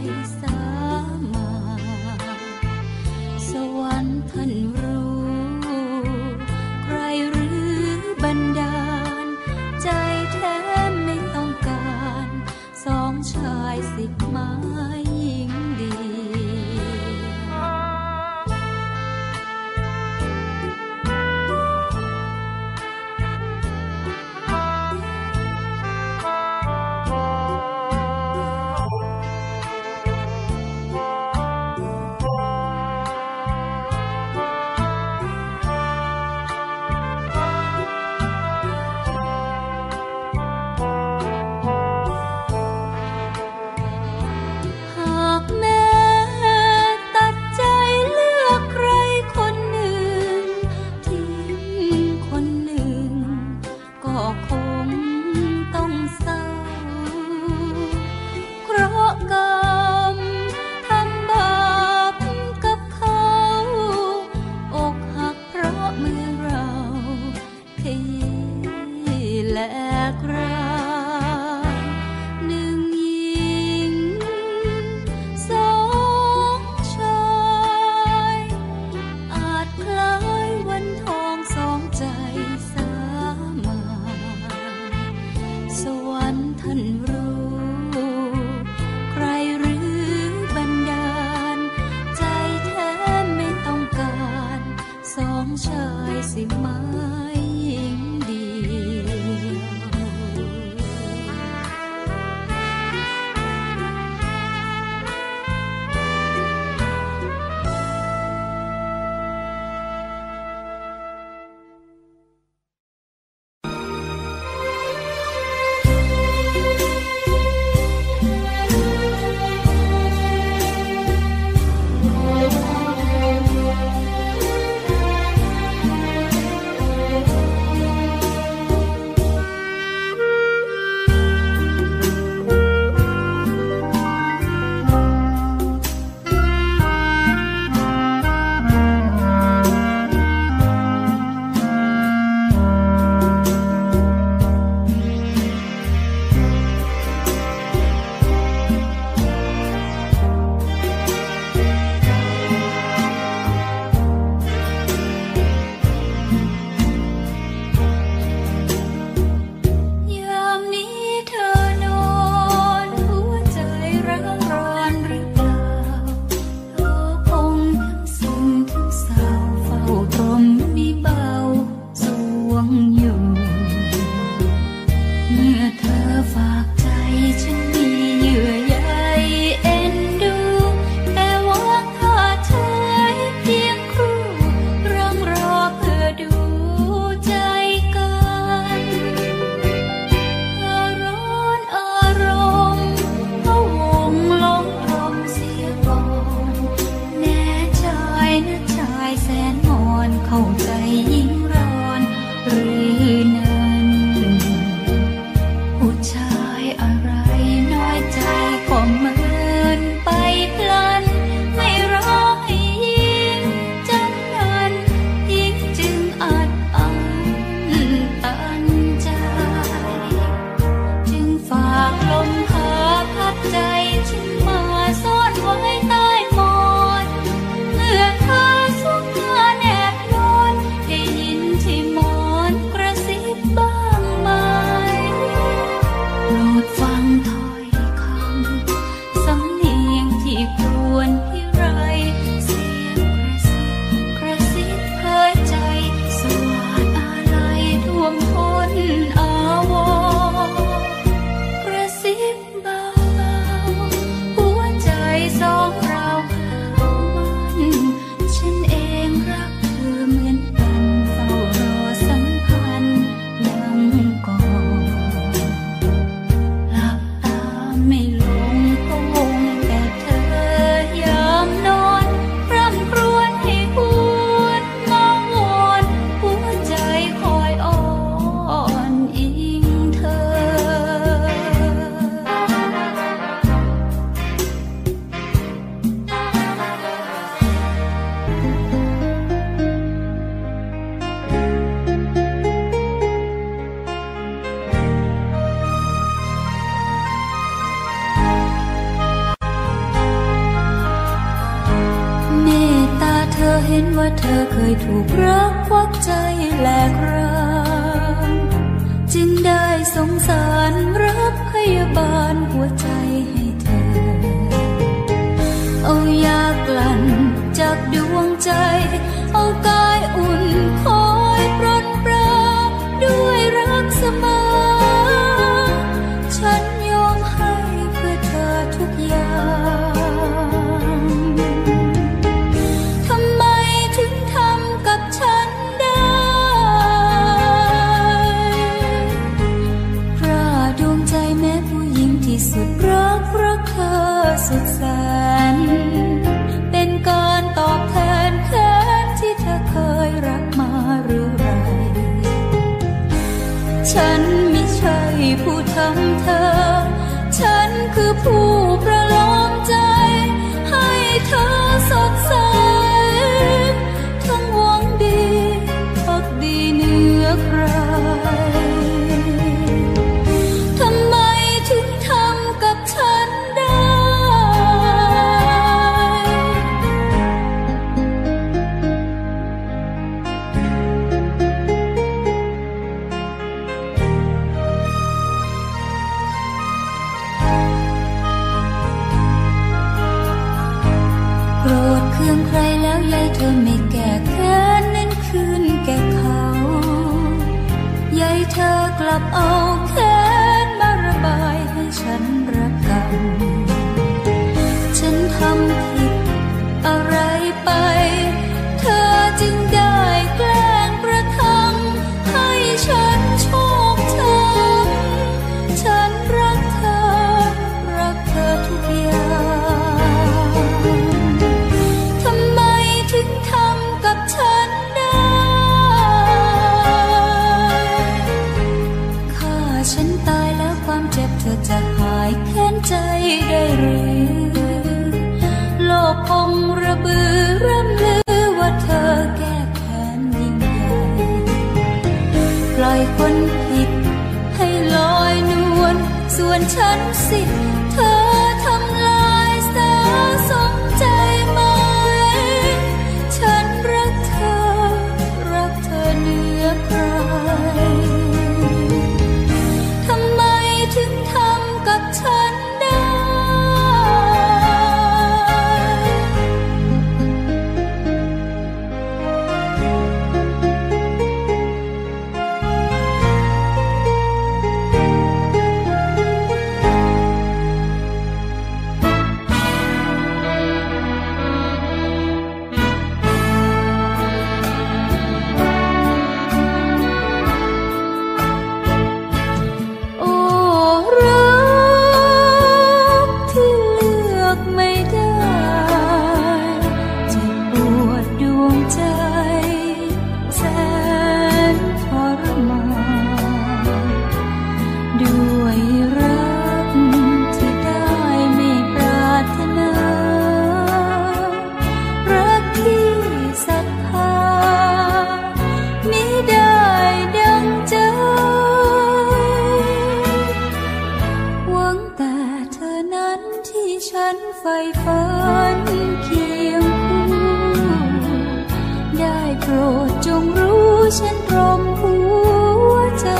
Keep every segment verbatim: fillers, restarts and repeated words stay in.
สามาสวรรค์ท่านรู้ใครหรือบันดาลใจแท้ไม่ต้องการสองชายสิบไม้หญิงเดียวเธอเคยถูกรักควักใจแหลกรางจึงได้สงสารรับพยาบาลหัวใจให้เธอเอายากลั่นจากดวงใจเอากายอุ่นคอยปรนปราด้วยรักเสมอฉันยอมให้เพื่อเธอทุกอย่างทำไมถึงทำกับฉันได้พระดวงใจแม้ผู้หญิงที่สุดรักรักเธอสุดแสนเป็นการตอบแทนแค้นที่เธอเคยรักมาหรือไรฉันไม่ใช่ผู้ทำเธอฉันคือผู้ประโลมใจให้เธอสดใสทั้งหวังดีพักดีเหนือใครทำไมถึงทำกับฉันได้โกรธเคืองใครแล้วยายเธอไม่แก้แค้นนั้นคืนแก่เขายายเธอกลับเอาแค้นมาระบายให้ฉันระกำฉันทำผิดอะไรไปเธอจึงได้แกล้งประทังให้ฉันโชคช้ำฉันรักเธอรักเธอทุกอย่างทำไมถึงทำกับฉันได้ฆ่าฉันตายแล้วความเจ็บเธอจะหายแค้นใจได้หรือโลกคงระบือร่ำลือว่าเธอแก้แค้นยิ่งใหญ่ปล่อยคนผิดให้ลอยนวลส่วนฉันสิเธอทำลายสาสมใจไหมฉันรักเธอรักเธอเหนือใครทำไมถึงทำกับฉันได้ ใฝ่ฝันเคียงคู่ได้โปรดจงรู้ฉันตรงหัวใจ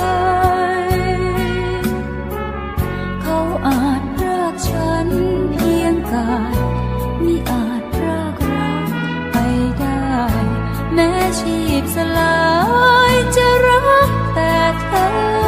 เขาอาจพรากฉันเพียงกายมิอาจพรากรักไปได้แม้ชีพสลายจะรักแต่เธอ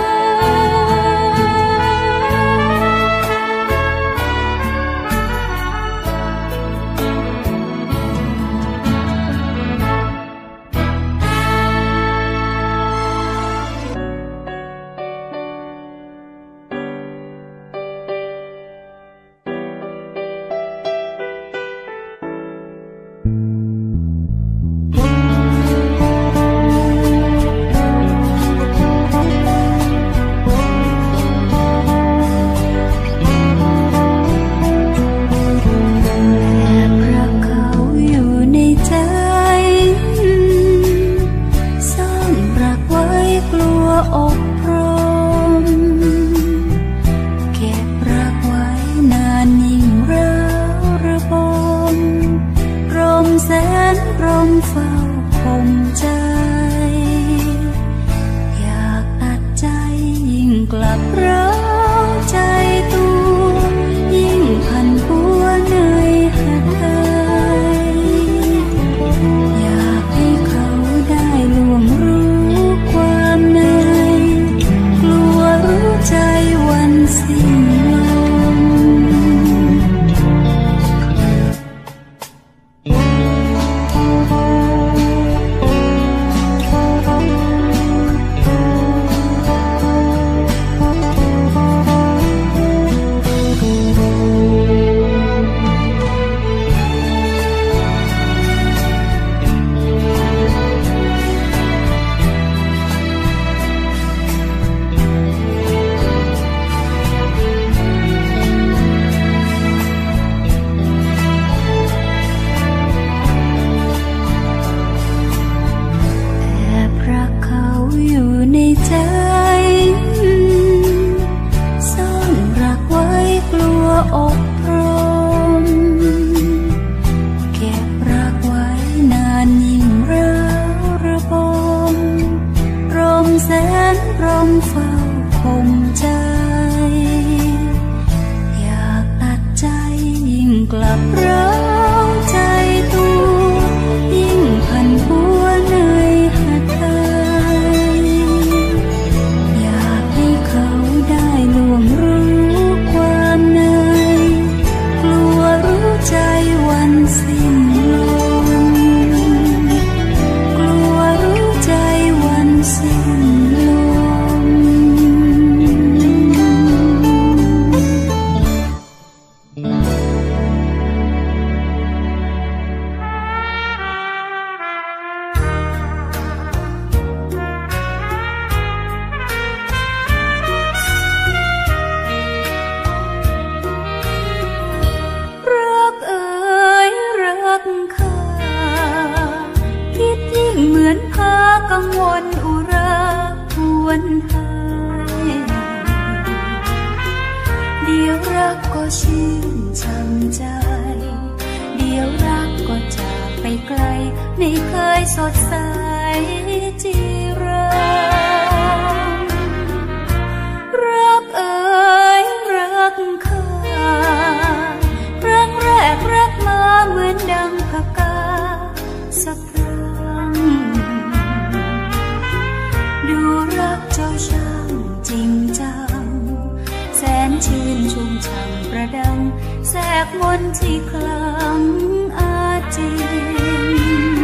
อบรมเก็บรักไว้นานยิ่งร้าวระบมรมแสนรมเฝ้าลับเร้าใจตัวยิ่งพันปัวในหัดเอ่ยอยากให้เขาได้ล่วงรู้ความในกลัวรู้ใจวันสิ้นลมอกพรมเก็บรักไว้นานยิ่งร้าวระบมรมแสนรมเฝ้าคมใจอยากตัดใจยิ่งกลับร้าวใจตัวยิ่งพันปัวในหัดเอ่ยอยากให้เขาได้ล่วงรู้ความในใจวันสิ้นลมกลัวรู้ใจวันสิ้นลมเหมือนพากังวลอุราหวนหายเดี๋ยวรักก็ชื่นช่ำใจเดี๋ยวรักก็จากไปไกลไม่เคยสดใสจีรังรักเอ่ยรักข้าครั้งแรกรักมาเหมือนดังพกาสักดูรักเจ้าช่างจริงจังแสนชื่นชุ่มช่ำประดังแทรกมนต์ที่คลังอาจิน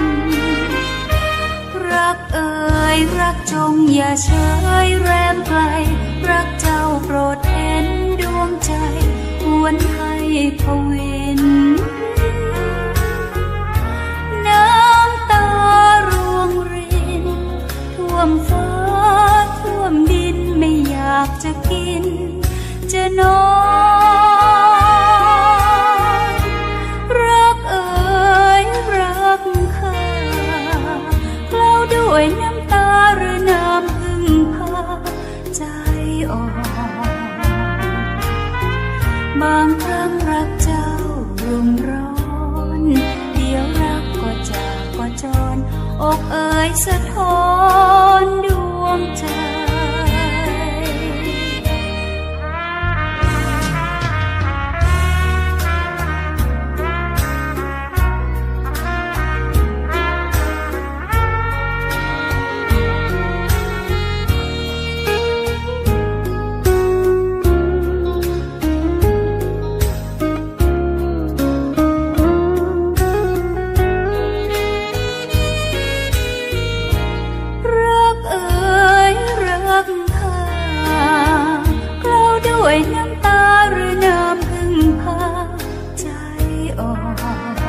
รักเอ่ยรักจงอย่าเฉยแรมไกลรักเจ้าโปรดเห็นดวงใจหวนให้พวินน้ำตาร่วงรินท่วมฟ้าท่วมดินไม่อยากจะกินจะนอนรักเอ่ยรักข้าเกล้าด้วยน้ำตาหรือน้ำพึ่งพาใจอ่อนบางครั้งรักเจ้ารุ่มร้อนเดี๋ยวรักก็จากก็จรอกเอ่ยสะท้อนดวงใจด้วยน้ำตาหรือน้ำพึ่งพาใจอ่อน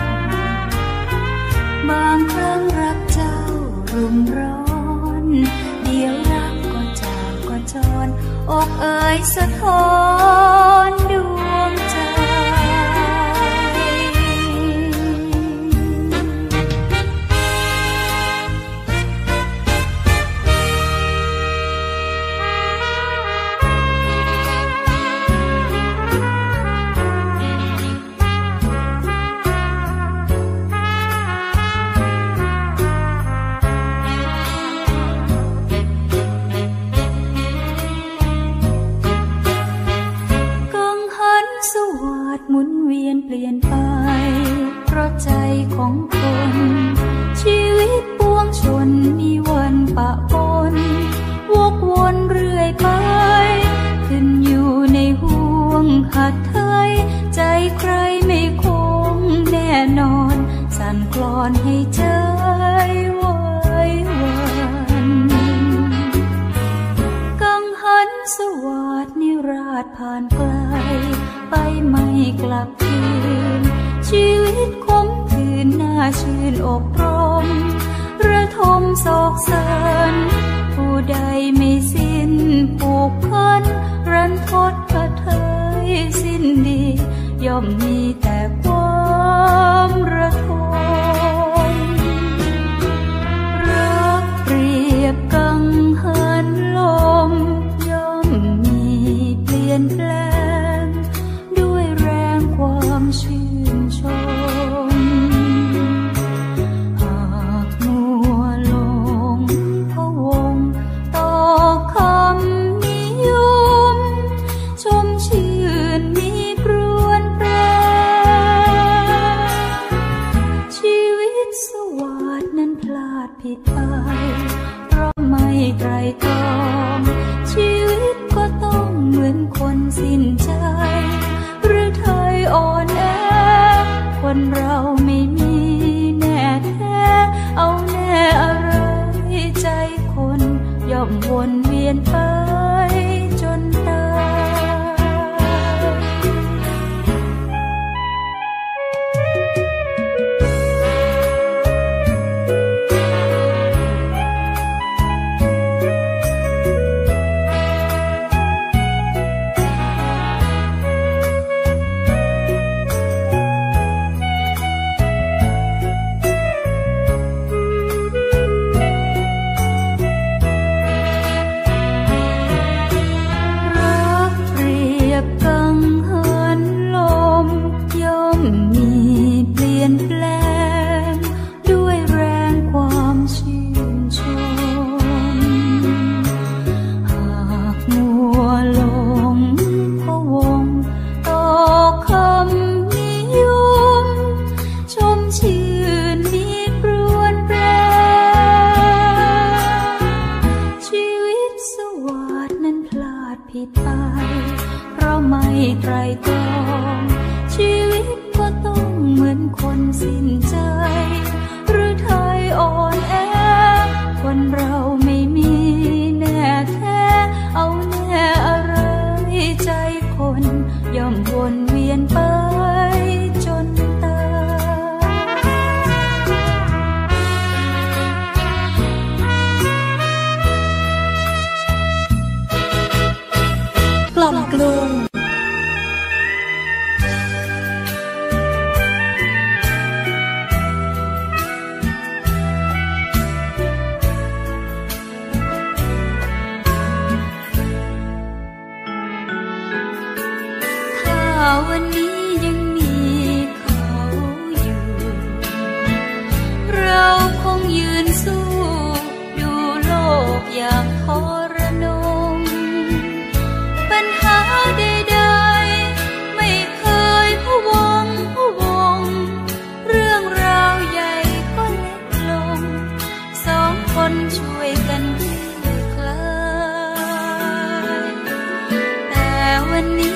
บางครั้งรักเจ้ารุ่มร้อนเดี๋ยวรักก็จากก็จรอกเอ่ยสะท้อนดวงใจนเปลี่ยนไปเพราะใจของคนชีวิตปวงชนมีวันปะปนวกวนเรื่อยไปขึ้นอยู่ในห่วงหัดไทยใจใครไม่คงแน่นอนสั่นคลอนให้ใจไหวหวั่นกังหันสวัสดนิราศผ่านไกลไปไม่กลับคืนชีวิตคมคืนน่าชื่นอกรมระทมโศกสันผู้ใดไม่สิ้นผูกพันรันทดกระเทยสิ้นดีย่อมมีแต่ความระทมรักเปรียบกังหันลมย่อมมีเปลี่ยนแปลงด้วยแรงความชื่นชมหากมัวลงพะวงต่อคำนิยมชมชื่นมีปรวนแปรชีวิตสวัสดนั้นพลาดผิดไปเพราะไม่ไตร่ตรองชีวิตก็ต้องเหมือนคนสิ้นใจหรือไทยอ่อนแอคนเราไม่มีแน่แท้เอาแน่อะไรใจคนย่อมวนเวียนไปจนตายผิดไปเพราะไม่ไตร่ตรองชีวิตก็ต้องเหมือนคนสิ้นใจหรือไทยอ่อนแอคนเราไม่มีแน่แท้เอาแน่อะไรใจคนย่อมวนเวียนไปจนตายกล่อมกลุ่มวันนี้ยังมีเขาอยู่เราคงยืนสู้ดูโลกอย่างทรนงปัญหาใดๆไม่เคยพะวงพะวงเรื่องราวใหญ่ก็เล็กลงสองคนช่วยกันคลี่คลายแต่วันนี้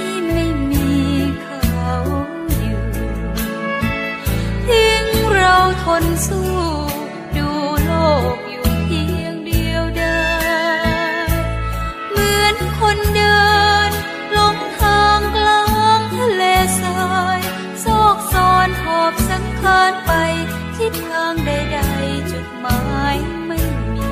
ทนสู้ดูโลกอยู่เพียงเดียวดายเหมือนคนเดินลงทางกลางทะเลทรายซอกซอนหอบสังขารไปทิศทางใดๆจุดหมายไม่มี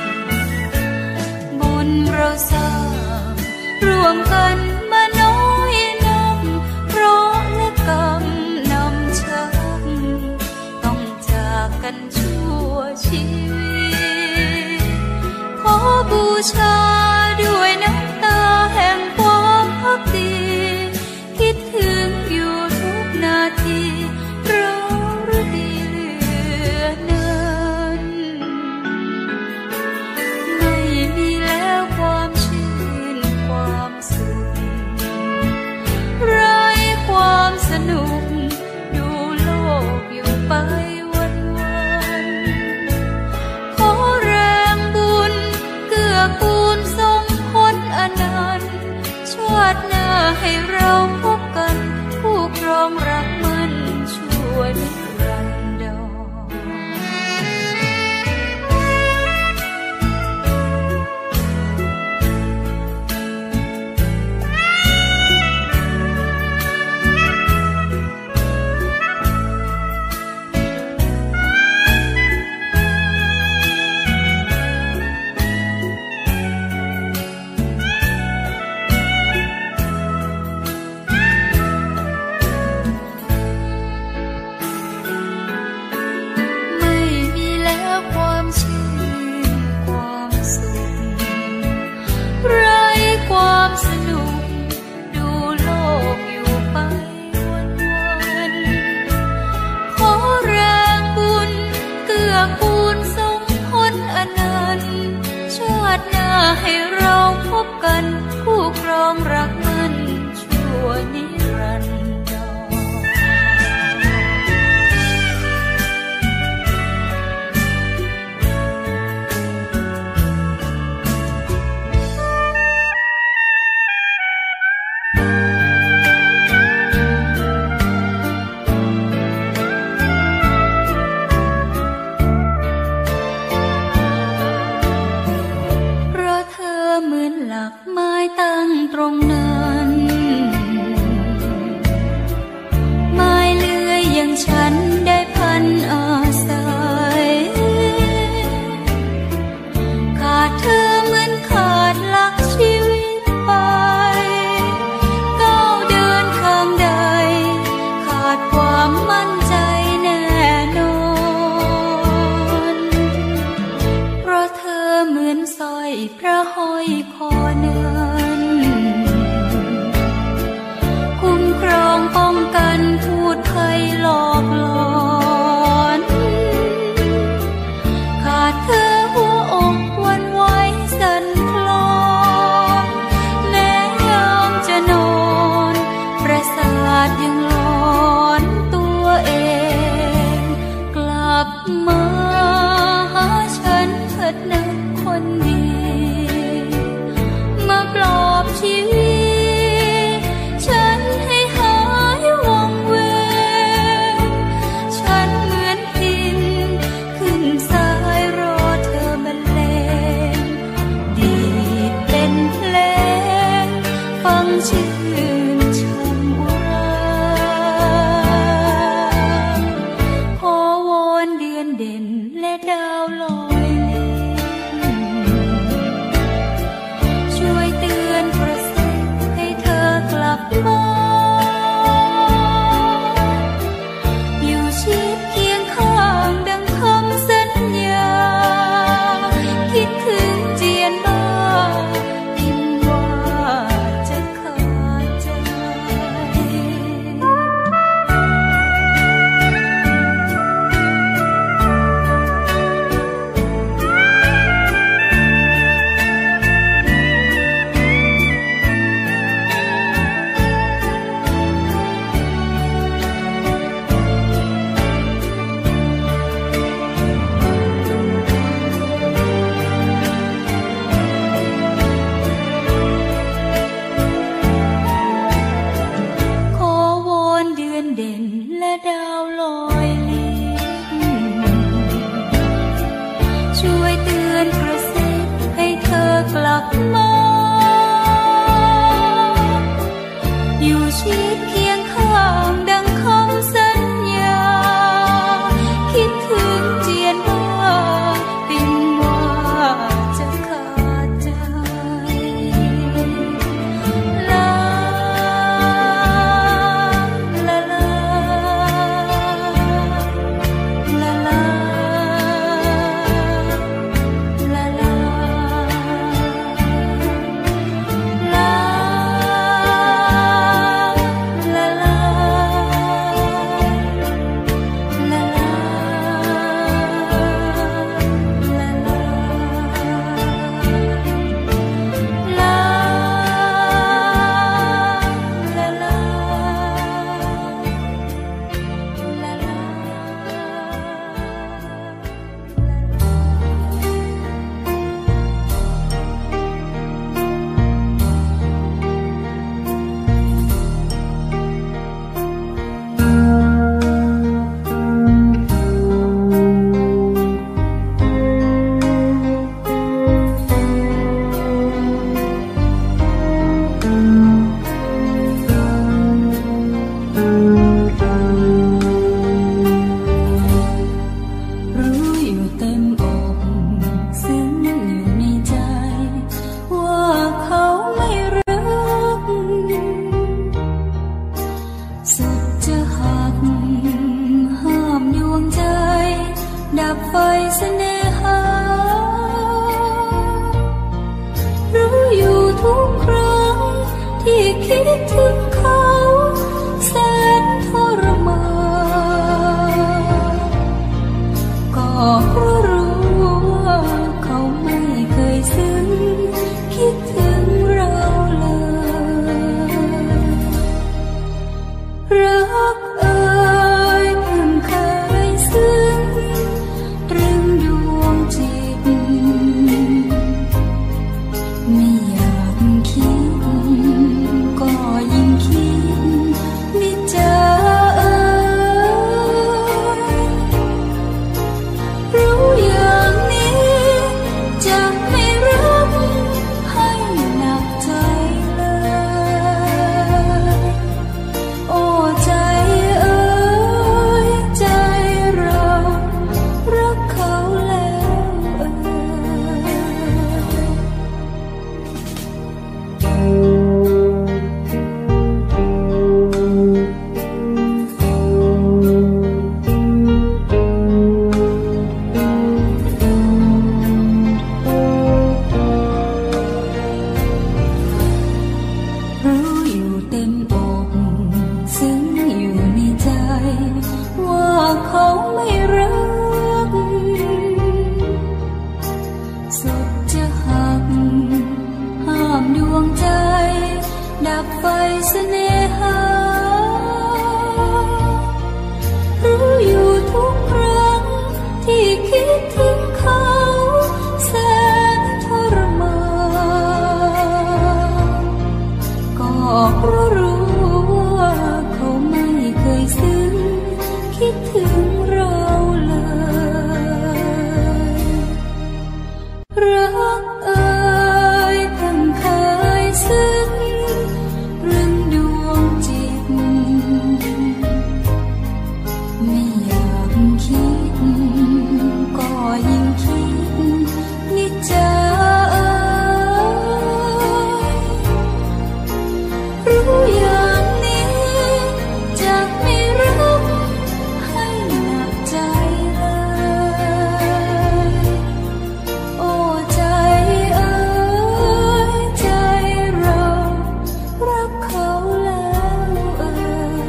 บุญเราสร้างร่วมกันมาน้อยนักเพราะและกรรมนำชักกันชั่วชีวิตขอบูชาด้วยน้ำตาแห่งความภักดีคิดถึงอยู่ทุกนาทีเราหรือดีเหลือนั้นไม่มีแล้วความชื่นความสุขรักมันชั่วนิรันดรตั้งตรงนั้นไม้เลื่อยอย่างฉันได้พันอาศัยขาดเธอเหมือนขาดหลักชีวิตไปก้าวเดินข้างใดขาดความมั่นใจแน่นอนเพราะเธอเหมือนสร้อยพระห้อยคอเนื้อครองป้องกันพูดภัยหลอกหลอนขาดเธอหัวอกวันไหวสั่นคลอนแม้ยามจะนอนประสาทยังหลอนตัวเองกลับมาหาฉันเถิดนะคนดีมาปลอบชีวิตฉันให้หายวังเวงฉันเหมือนพินขึ้นสายรอเธอบรรเลงดีดเป็นเพลงฟังชื่นช่ำอุราขอวอนเดือนเด่นและดาวลอยช่วยเตือนกระซิบให้เธอกลับมาอยู่ชิดเคียงข้างดังคำสัญญาคิดถึงเจียนบ้าพิมพ์ว่าจะขาดใจขอวอนเดือนเด่นและดาวลอยลิบช่วยเตือนกระซิบให้เธอกลับมาอยู่ชิดเคียงข้างดังคำสัญญาคิดถึงเจียนบ้าปิ่นว่าจะขาดใจลาลาลาลาลาลาลาลาดับไฟเสน่หารู้อยู่ทุกครั้งที่คิดถึงเขาแสนทรมานก็เพราะรู้ว่าเขาไม่เคยซึ้งคิดถึงเราเลยคิดถึงเราเลยรักเอ่ยเพิ่งเคยซึ้งรึงดวงจิตไม่อยากคิดก็ยิ่งคิดนิจจารู้อย่างนี้จะไม่รักให้หนักใจเลยโอ้ใจเอ่ยใจเรารักเขาแล้วเอ่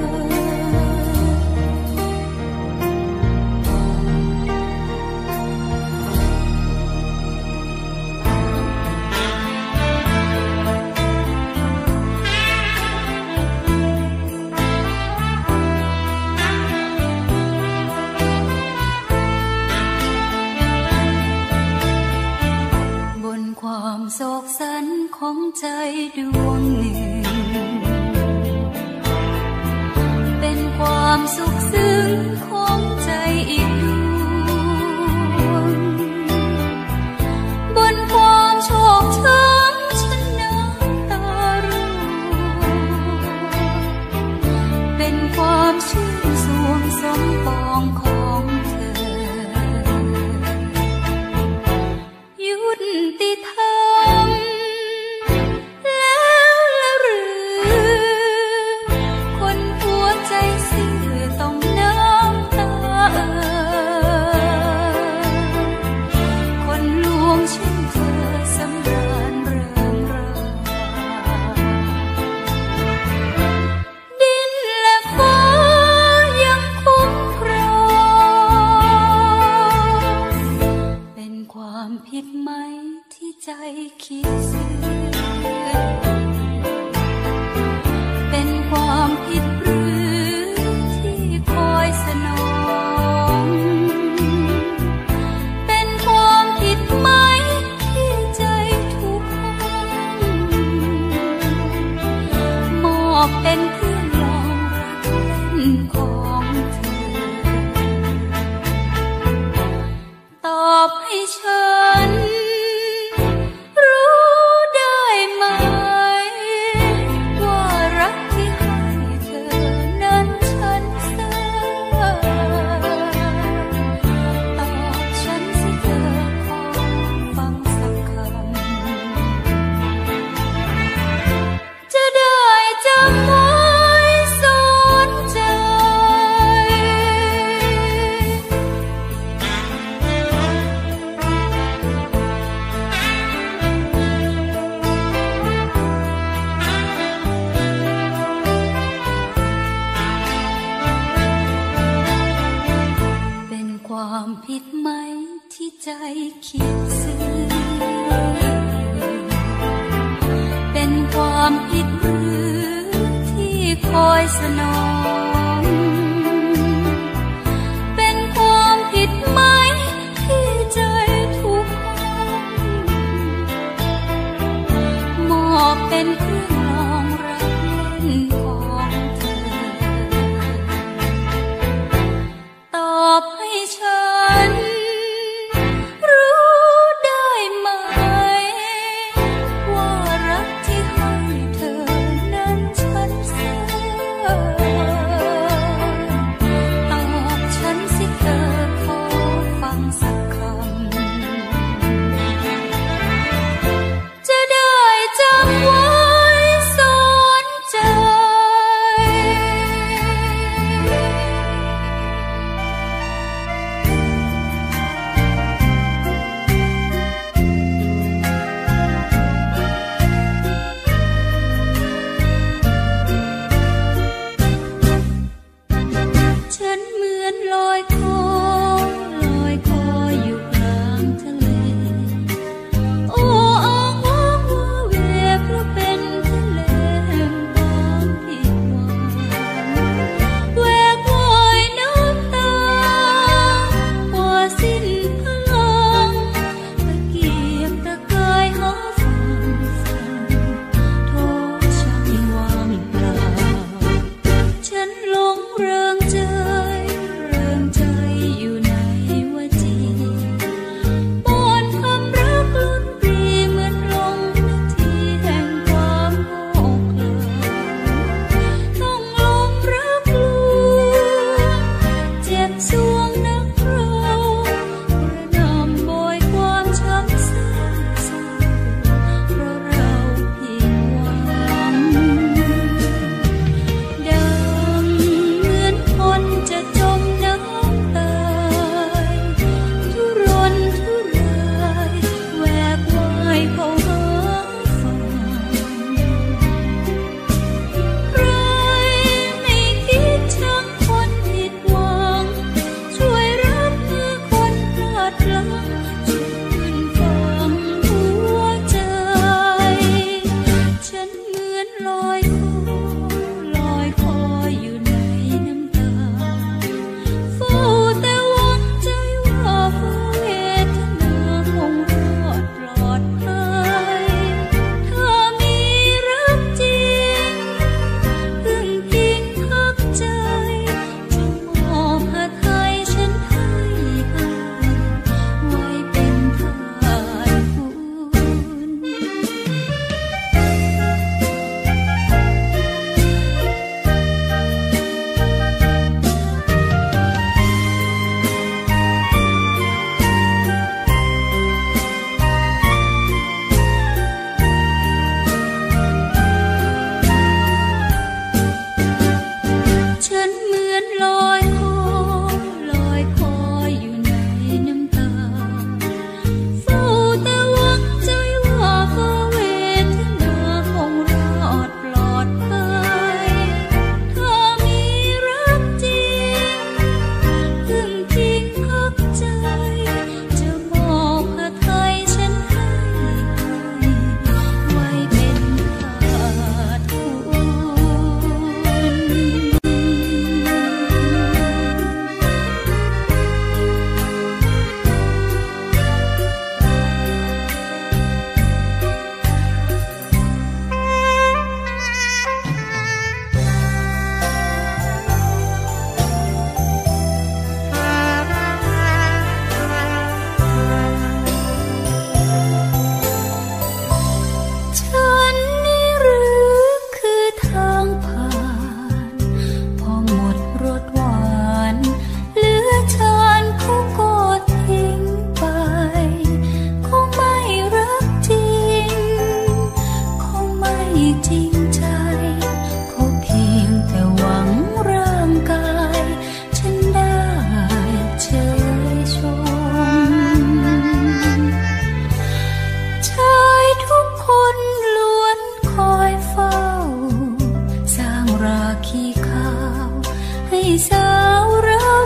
บนความโศกสันของใจดวงหนึ่งเป็นความสุขซึ้งของใจอีกดวงบนความโชคช้ำฉันน้ำตาร่วงเป็นความชื่นสวงสมปองของเธอยุติธรรมแล้วละหรือคนหัวใจซื่อต้องน้ำตาเอ่อคนลวงเช่นเธอสำราญเริงราดินและฟ้ายังคุ้มครองเป็นความผิดไหมที่ใจคิดซื่อเป็นความผิดหรือที่คอยสนองเป็นความผิดไหมที่ใจถูกห้องมอบเป็นเพื่อนลองรักเล่นของเธอตอบให้ฉันรู้ได้ไหมว่ารักที่ให้เธอนั้นฉันเสียตอบฉันสิเธอขอฟังสักคำจะได้จำไว้สอนใจ ความผิดไหมที่ใจคิดซื่อเป็นความผิดหรือที่คอยสนองเป็นความผิดไหมที่ใจถูกห้องมอบเป็นเครื่องลองรักเล่นของเธอตอบให้ฉันรู้ได้ไหมว่ารักที่ให้เธอนั้นฉันเสีย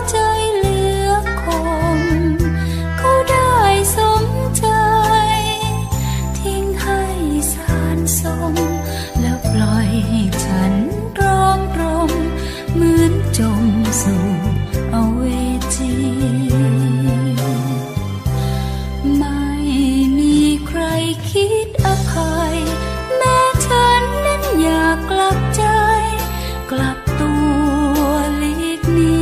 ใจเหลือคงเขาได้สมใจทิ้งให้สานสมแล้วปล่อยให้ฉันร้องรมเหมือนจมสู่อเวจีไม่มีใครคิดอภัยแม้ฉันนั้นอยากกลับใจกลับตัวหลีกหนี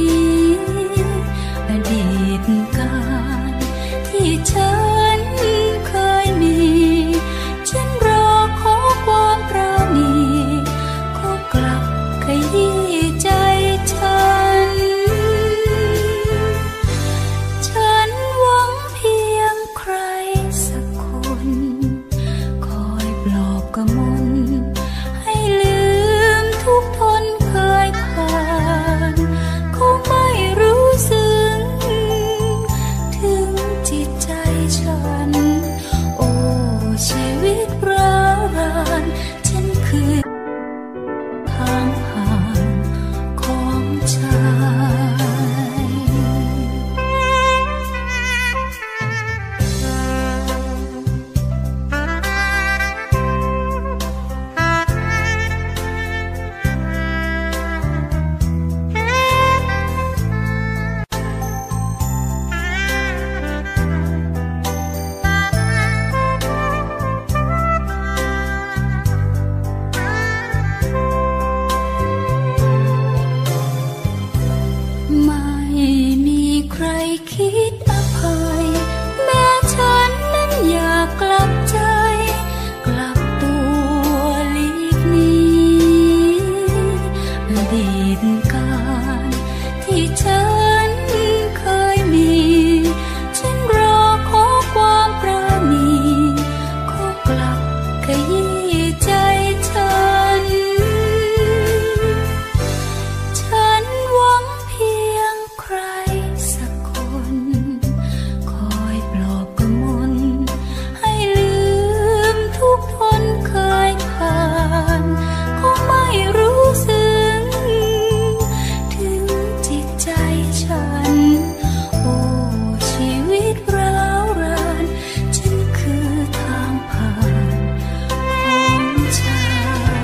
อดีตการที่ฉันเคยมีฉันรอขอความปราณีขอกลับขยี้ใจฉันฉันหวังเพียงใครสักคนคอยปลอบกระมนให้ลืมทุกทนเคยผ่านเขาไม่รู้ซึ้งถึงจิตใจฉันโอ้ชีวิตร้าวรานฉันคือทางผ่านของชายไม่มีใครคิดอภัยแม้ฉันนั้นอยากกลับใจกลับตัวหลีกหนีอดีตการที่ฉันเคยมีฉันรอขอความปราณีขอกลับขยี้ใจฉันฉันหวังเพียงใครสักคนคอยปลอบกระมนให้ลืมทุกทนเคยผ่านเขาไม่รู้ซึ้งถึงจิตใจฉันโอ้ชีวิตร้าวรานฉันคือทางผ่านของฉัน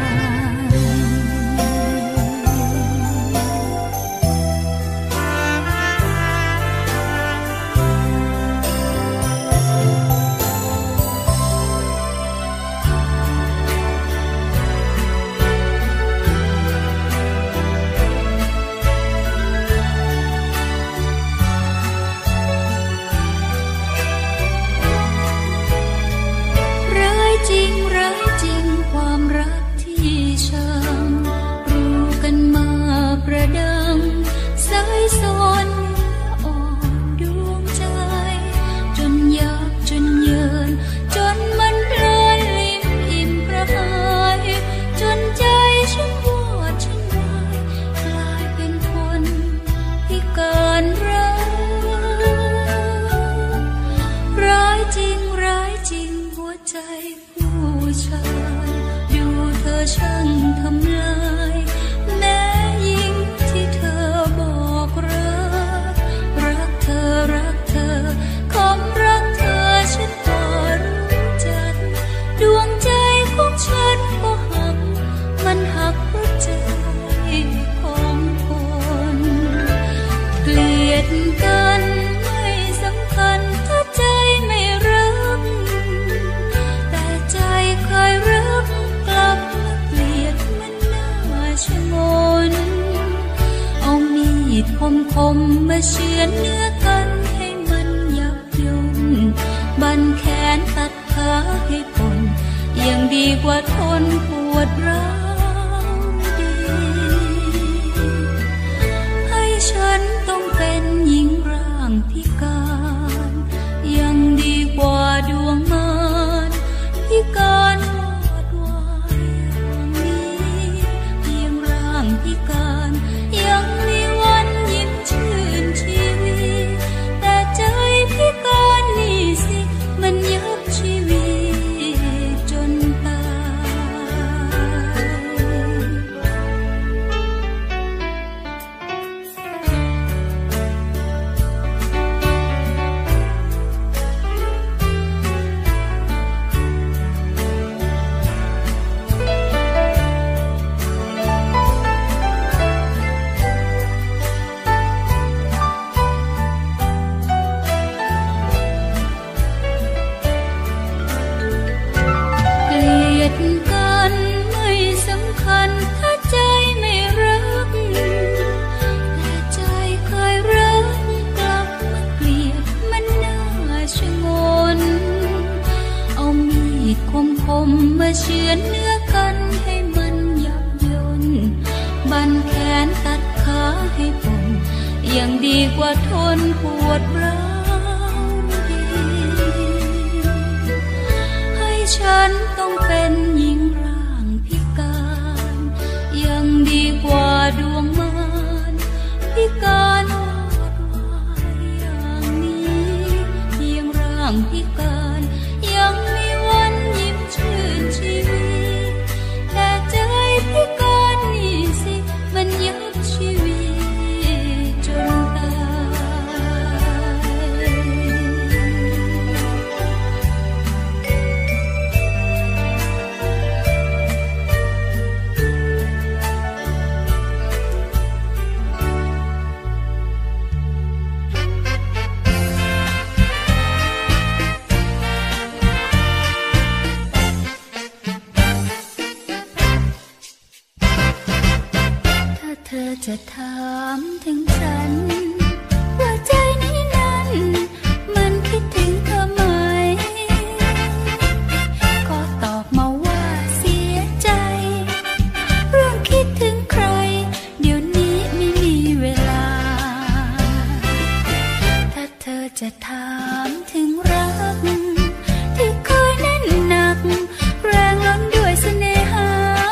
ร้ายจริงร้ายจริงความรักที่ช่างรู้กันมาประดังสายสอนเนื้ออ่อนดวงใจจนยากจนเยินจนมันเพลินลิ้มอิ่มกระหายจนใจฉันวอดฉันวายกลายเป็นคนพิการร้ายร้ายจริงร้ายจริงหัวใจผู้ชายดูเธอช่างทำลายแม้ยิ่งที่เธอบอกรักรักเธอรักเธอคำรักเธอฉันก็รู้จักดวงใจของฉันก็หักมันหักเพราะใจของคนเกลียดกันไม่สำคัญถ้าใจไม่รักแต่ใจเคยรักกลับมาเกลียดมันน่าชะงนเอามีดคมคมมาเฉือนเนื้อกันให้มันยับยุนบันแขนตัดขาให้ปนยังดีกว่าทนปวดร้าวดี ให้ฉันต้องเป็นหญิงร่างพิการยังดีกว่าดวงมารพิการวอดวายดวงนี้เพียงร่างพิการยังมีวันยิ้มชื่นชีวิตแต่ใจพิการนี่สิมันยับชีวิตจนตายมาเฉือนเนื้อกันให้มันยับย่นบันแขนตัดขาให้ปนยังดีกว่าทนปวดร้าวดีให้ฉันต้องเป็นหญิงร่างพิการยังดีกว่าดวงมารพิการวาดวายอย่างนี้เพียงร่างพิการยังมีวันยิ้มชื่นชีวิตแต่ใจพิการนี่สิมันยับชีวิตจนตายเธอจะถามถึงฉันว่าใจนี้นั้นมันคิดถึงเธอไหมก็ตอบมาว่าเสียใจเรื่องคิดถึงใครเดี๋ยวนี้ไม่มีเวลาถ้าเธอจะถามถึงรักที่เคยแน่นหนักแรงล้นด้วยเสน่หา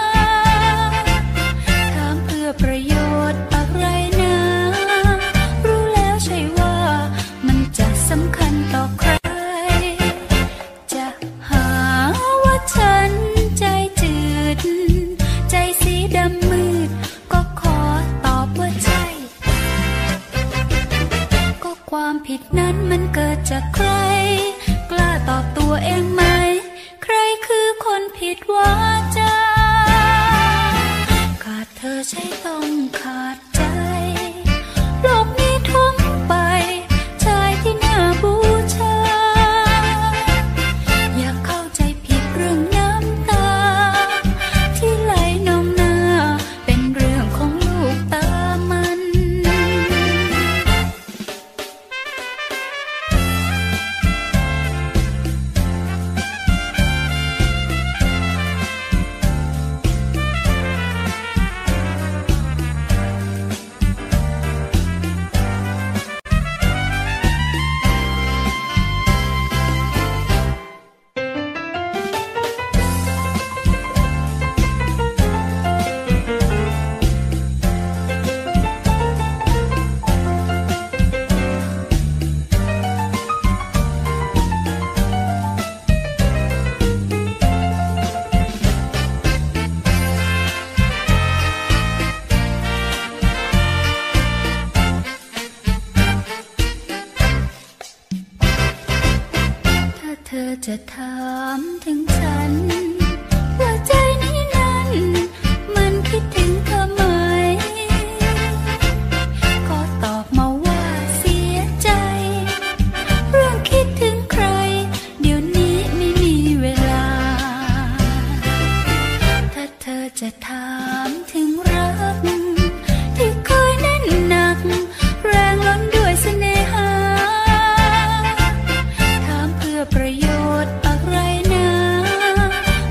ประโยชน์อะไรนะรู้แล้วใช่ว่ามันจะสำคัญต่อใครจะหาว่าฉันใจจืดใจสีดำมืดก็ขอตอบว่าใช่ก็ความผิดนั้นมันเกิดจากใครกล้าตอบตัวเองไหมใครคือคนผิดวาจาขาดเธอใช่ต้องขาดใจโลกนี้ทุ่มไปชายที่น่าบูชาอย่าเข้าใจผิดเรื่องน้ำตาที่ไหลนองหน้าเป็นเรื่องของลูกตามันเธอจะถามถึงฉันว่าใจนี้นั้นมันคิดถึงเธอไหมก็ตอบมาว่าเสียใจเรื่องคิดถึงใครเดี๋ยวนี้ไม่มีเวลาถ้าเธอจะถามถึงรักที่เคยแน่นหนักแรงล้นด้วยเสน่หาถามเพื่อประโยชน์อะไรนะ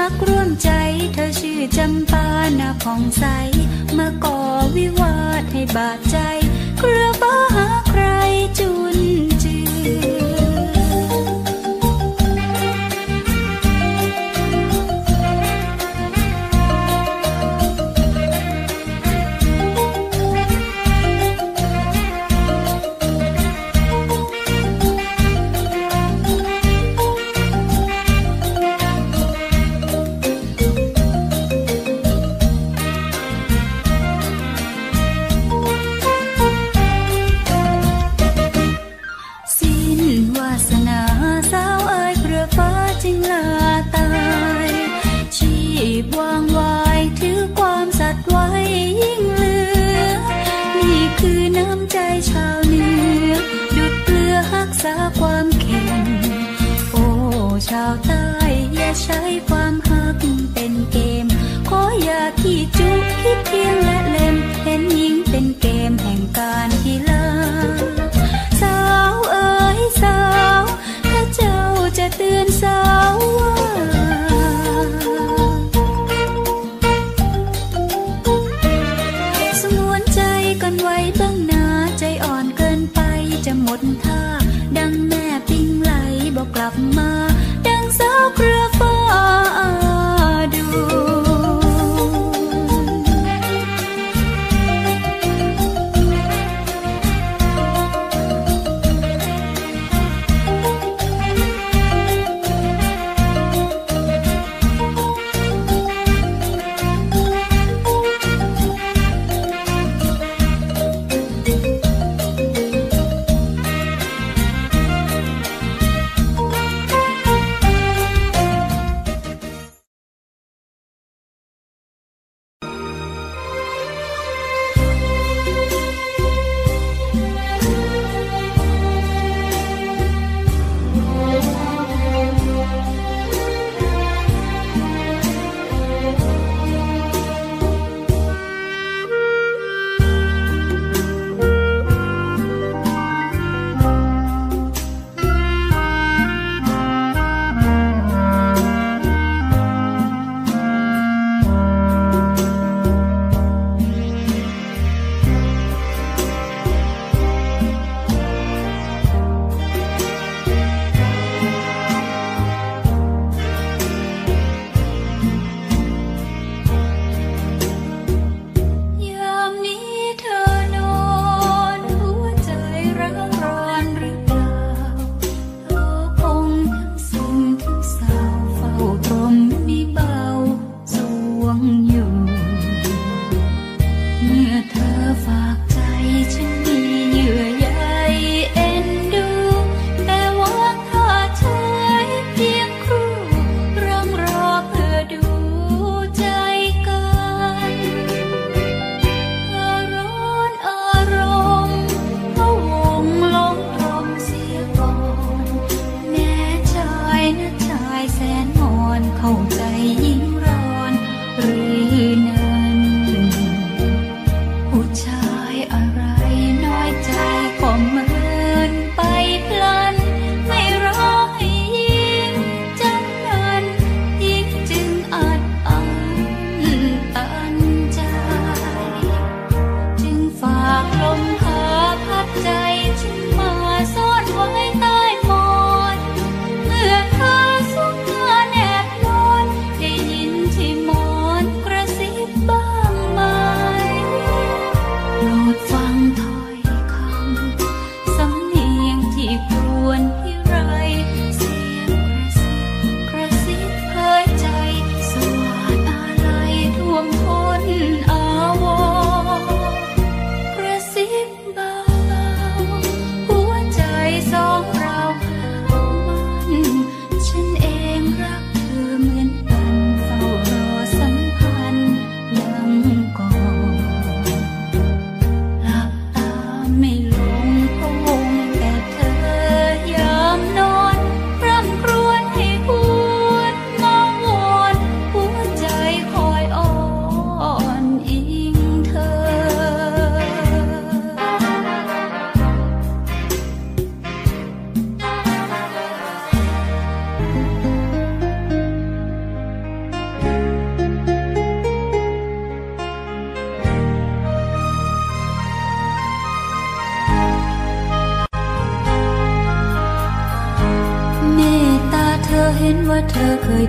กร่วมใจเธอชื่อจำปาหน้าผ่องใสมาก่อวิวาทให้บาดใจเครือฟ้าหาใครจุนจือวางไว้ถือความสัตย์ไว้ยิ่งเหลือนี่คือน้ำใจชาวเหนือดุจเกลือรักษาความเค็มโอ้ชาวใต้อย่าใช้ความหักเป็นเกมขออย่าขี้จุกคิดเพียงและเล่มเห็นยิ่งเป็นเกมแห่งการกีฬาสาวเอ๋ยสาวถ้าเจ้าจะเตือนสาวว่ากันไว้บ้างนาใจอ่อนเกินไปจะหมดท่าดังแม่ปิ้งไหลบอกกลับมาดังสาวเครือฟ้าดู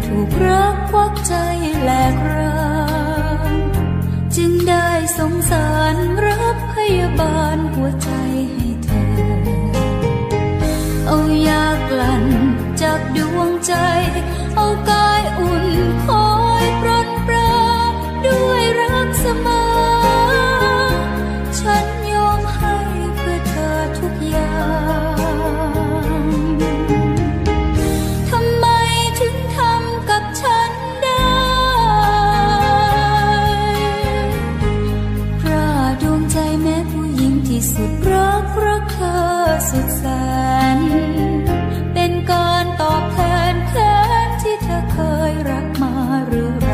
ถูกรักควักใจแหลกรางจึงได้สงสารรับพยาบาลหัวใจให้เธอเอายากลั่นจากดวงใจเอากายอุ่นคอยปรนปรานด้วยรักเสมอฉันยอมให้เพื่อเธอทุกอย่างทำไมถึงทำกับฉันได้กล้าดวงใจแม้ผู้หญิงที่สุดรักรักเธอสุดแสนเป็นการตอบแทนแค้นที่เธอเคยรักมาหรือไร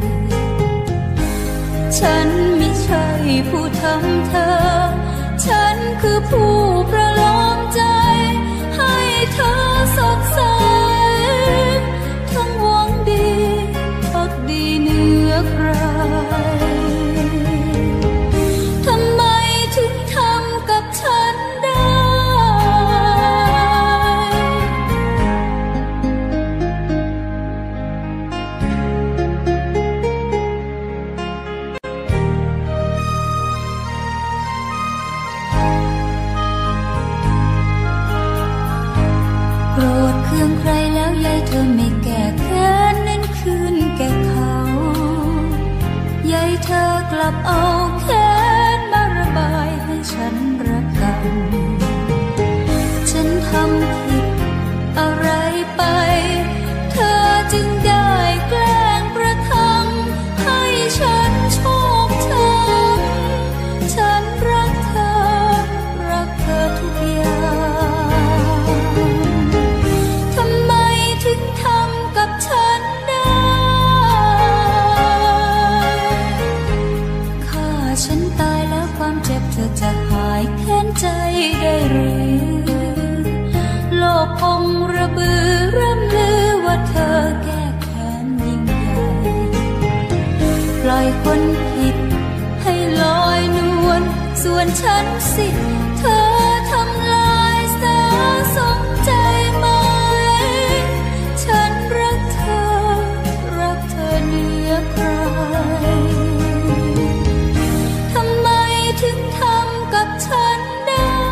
ฉันไม่ใช่ผู้ทำเธอฉันคือผู้ประโลมใจให้เธอสดใสทั้งหวังดีพักดีเหนือใครทำไมถึงทำกับฉันได้โกรธเคืองใครแล้วยายเธอไม่แก้แค้นนั้นคืนแก่เขายายเธอกลับเอาแค้นมาระบายให้ฉันรักกันฉันทำผิดอะไรไปเธอจึงได้แกล้งประทังให้ฉันโชคช้ำฉันรักเธอรักเธอทุกอย่างทำไมถึงทำกับฉันได้ฆ่าฉันตายแล้วความเจ็บเธอจะหายแค้นใจได้หรือโลกคงระบือร่ำลือว่าเธอแก้แค้นยิ่งใหญ่ปล่อยคนผิดให้ลอยนวลส่วนฉันสิเธอทำลายสาสมใจไหมฉันรักเธอรักเธอเหนือใครทำไมถึงทำกับฉันได้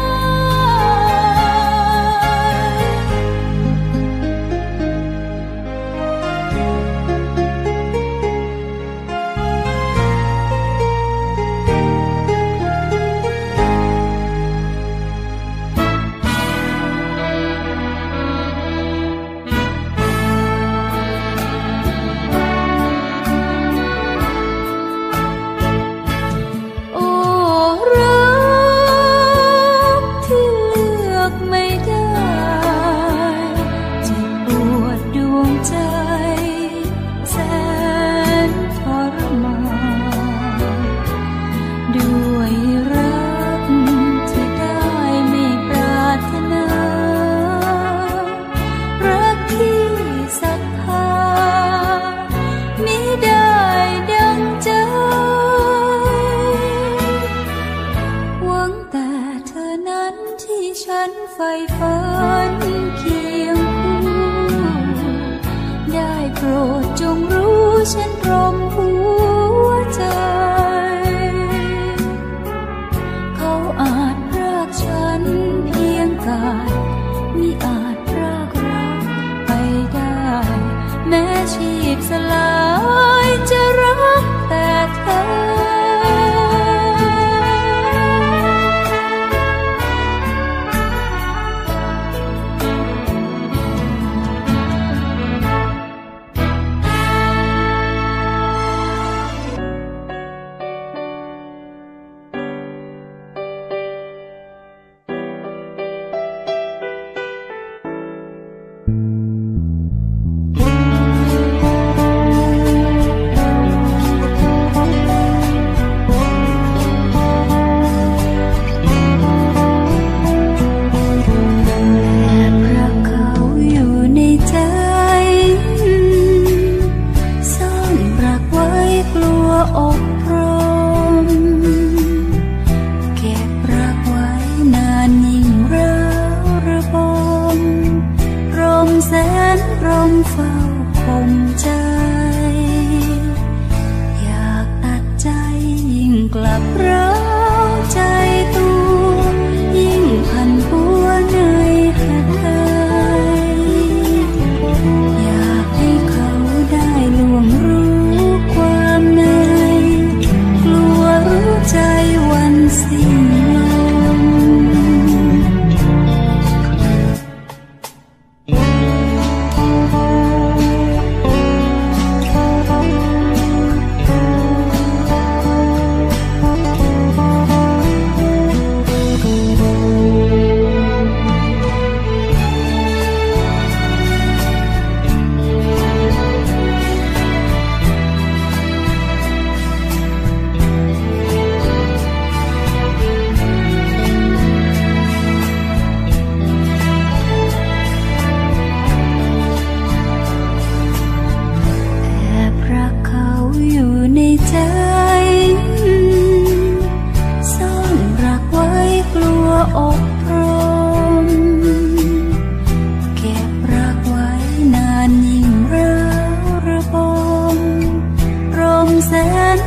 ใฝ่ฝันเคียงคู่ได้โปรดจงรู้ฉันตรมหัวใจเขาอาจรักฉันเพียงกายมิอาจรักเราไปได้แม้ชีพสลายจะรักแต่เธอ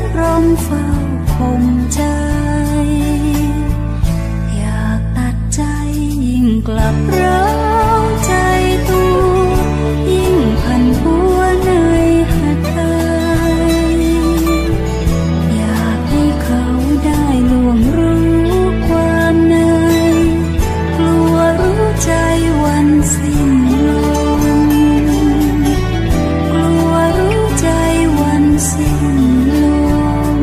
พร้อมเฝ้าคงใจอยากตัดใจยิ่งกลับร้าวใจตัวยิ่งพันหัวในหัตถ์อยากให้เขาได้ล่วงรู้ความในกลัวรู้ใจวันสิ้นลมกลัวรู้ใจวันสิ้นลม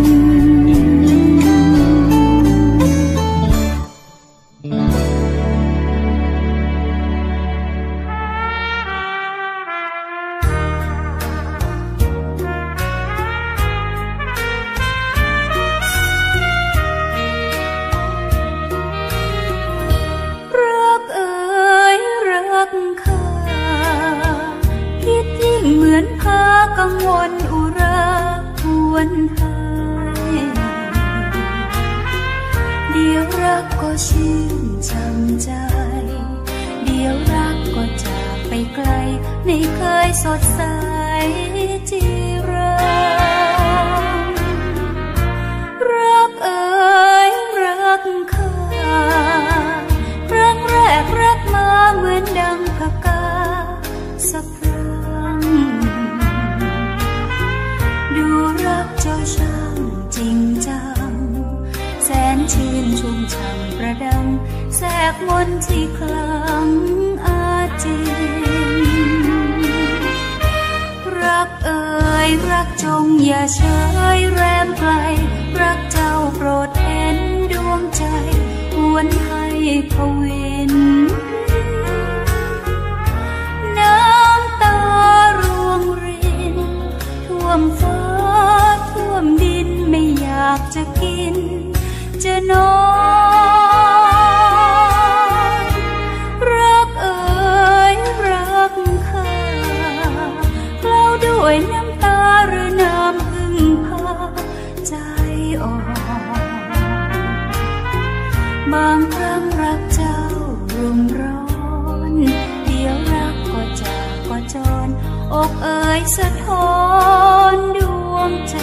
รักเอ่ยรักข้าคิดยิ่งเหมือนพากังวลอุราหวนหายเดี๋ยวรักก็ชื่นช่ำใจเดี๋ยวรักก็จากไปไกลไม่เคยสดใสจีรังรักเอ่ยรักข้าครั้งแรกรักมาเหมือนดังพกาสะพรั่งดูรักเจ้าช่างจริงจังแสนชื่นชุ่มช่ำประดังแทรกมนต์ที่คลังอาเจียนรักเอ่ยรักจงอย่าเฉยแรมไกลรักเจ้าโปรดเห็นดวงใจหวนให้พวินน้ำตาร่วงรินท่วมฟ้าท่วมดินไม่อยากจะกินจะนอนรักเอ่ยรักข้าเกล้าด้วยน้ำตาหรือน้ำพึ่งพาใจอ่อนบางครั้งรักเจ้ารุ่มร้อนเดี๋ยวรักก็จากก็จรอกเอ่ยสะท้อนดวงใจ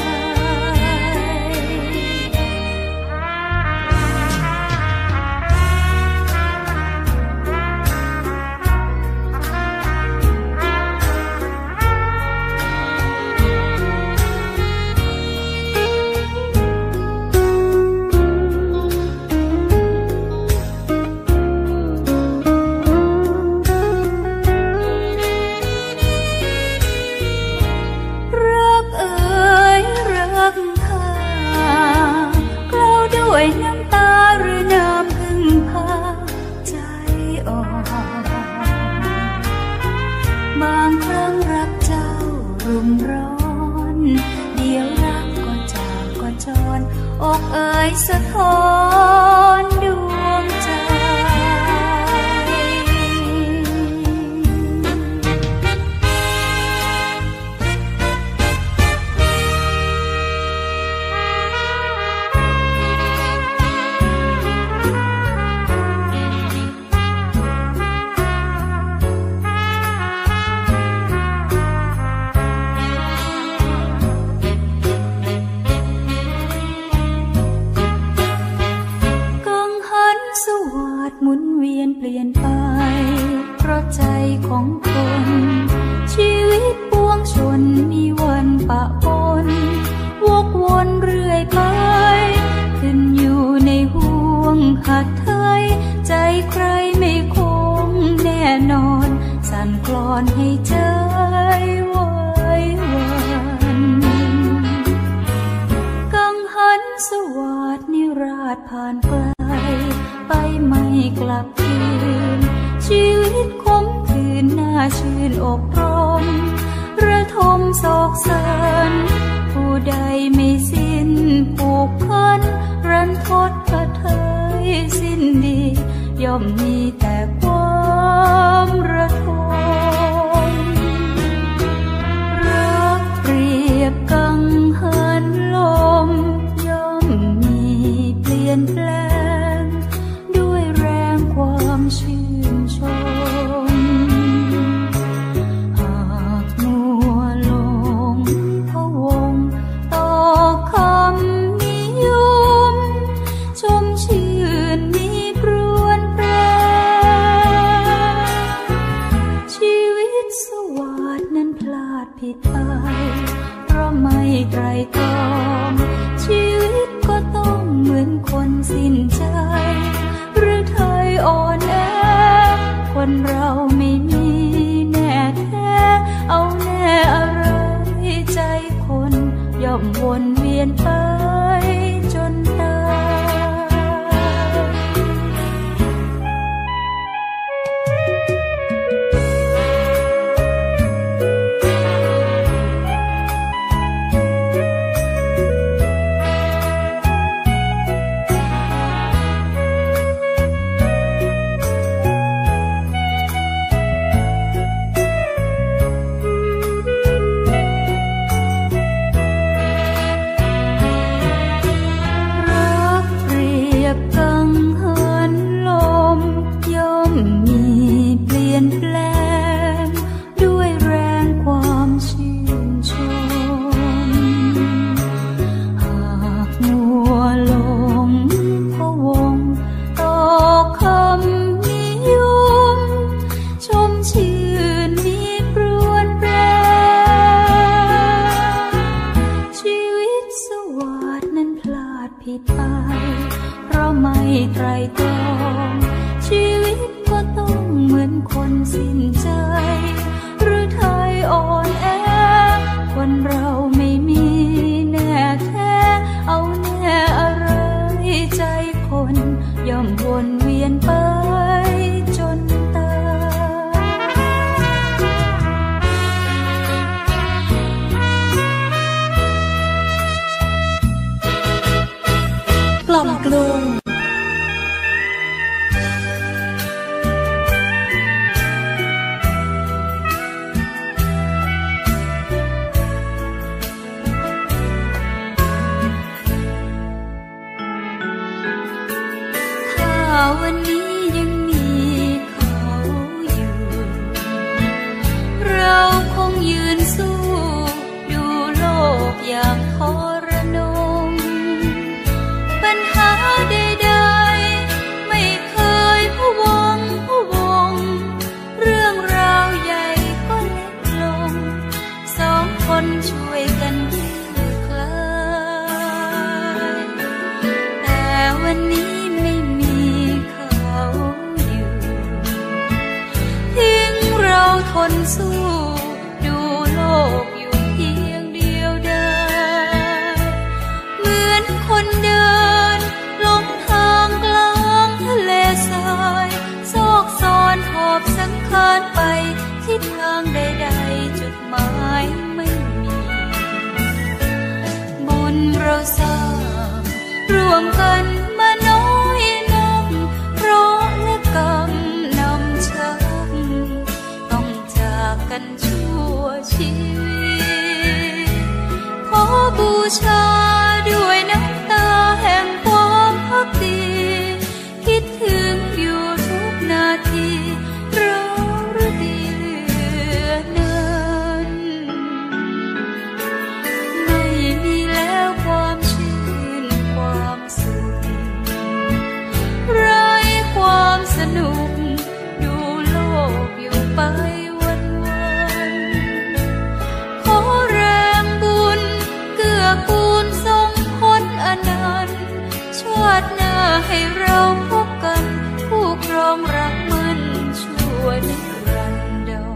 น้ำตาหรือน้ำพึ่งพาใจอ่อนบางครั้งรักเจ้ารุ่มร้อนเดี๋ยวรักก็จากก็จรอกเอ่ยสะท้อนดวงใจหมุนเวียนเปลี่ยนไปเพราะใจของคนชีวิตปวงชนมีวันปะปนวกวนเรื่อยไปขึ้นอยู่ในห่วงหัตถ์ไทยใจใครไม่คงแน่นอนสั่นคลอนให้ใจไหวหวั่นกังหันสวัสดนิราศผ่านไกลไปไม่กลับคืนชีวิตคมคืนน่าชื่นอกร่มระทมโศกสันผู้ใดไม่สิ้นผูกพันรันทดกระเทยสิ้นดีย่อมมีแต่ความระทมรักเปรียบกังหันลมย่อมมีเปลี่ยนแปลงความชื่นชมหากมัวหลงพะวงตอกเพราะไม่ไตร่ตรองชีวิตก็ต้องเหมือนคนสิ้นใจหรือไทยอ่อนแอคนเราไม่มีแน่แท้เอาแน่อะไรใจคนย่อมวนเวียนไปจนตายวันนี้ยังมีเขาอยู่เราคงยืนสู้ดูโลกอย่างทรนงปัญหาใดๆไม่เคยพะวงพะวงเรื่องราวใหญ่ก็เล็กลงสองคนช่วยกันยื้อคลายแต่วันนี้ทนสู้ดูโลกอยู่เพียงเดียวดายเหมือนคนเดินหลงทางกลางทะเลทรายซอกซอนหอบสังขารไปทิศทางใดๆจุดหมายไม่มีบุญเราสร้างร่วมกันมาน้อยนักเพราะและกรรมนำชักกันชั่วชีวิตขอบูชาด้วยน้ำตาแห่งความภักดีคิดถึงอยู่ทุกนาทีเราหรือดีเหลือนั้นไม่มีแล้วความชื่นความสุขไร้ความสนุกดูโลกอยู่ไปปูนทรงผลอนันต์ชาติหน้าให้เราพบกันคู่ครองรักมันชั่วนิรันดร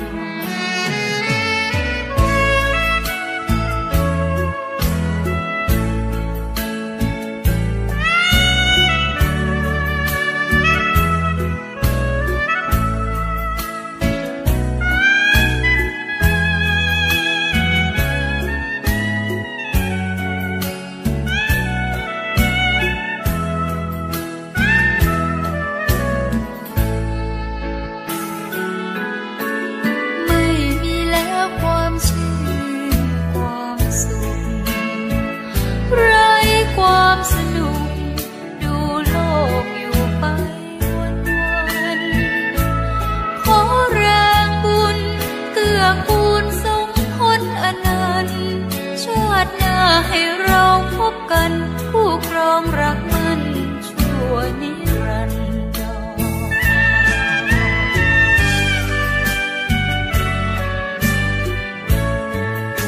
ให้เราพบกันคู่ครองรักมันชั่วนิรันดร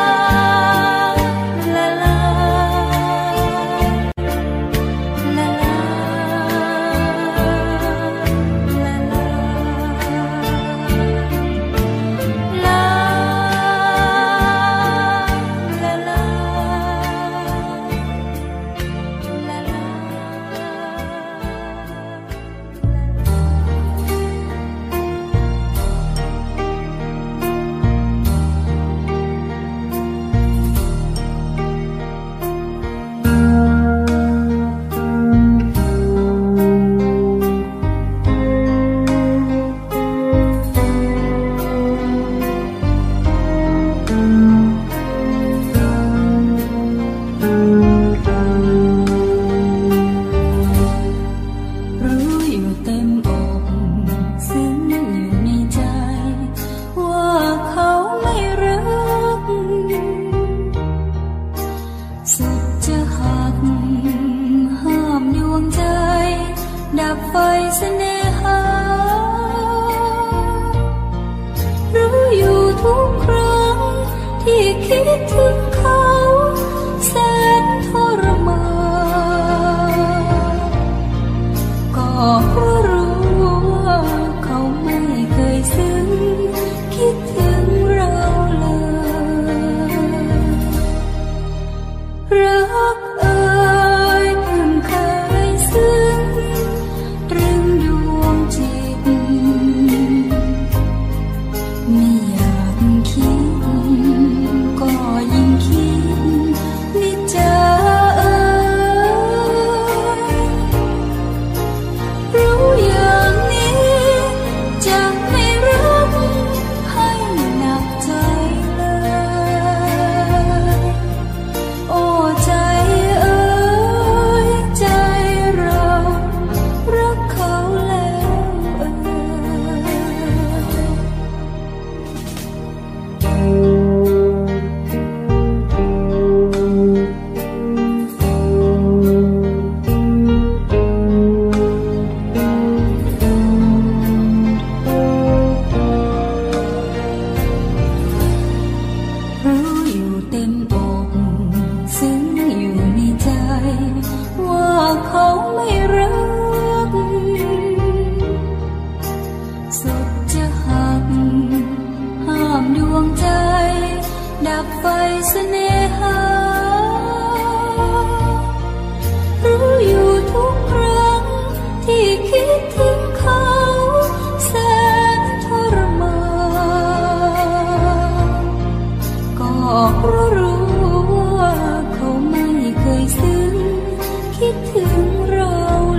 ดับไฟเสน่หาหรืออยู่ทุกครั้งที่คิดถึงเขาแสนทรมานก็เพราะรู้ว่าเขาไม่เคยซึ้งคิดถึงเราเลยรักเอ่ยเพิ่งเคยซึ้งตรึงดวงจิตไม่อยากคิดก็ยิ่งคิดไฟเสน่หารู้อยู่ทุกครั้งที่คิดถึงเขาแสนทรมานก็เพราะรู้ว่าเขาไม่เคยซึ้งคิดถึงเรา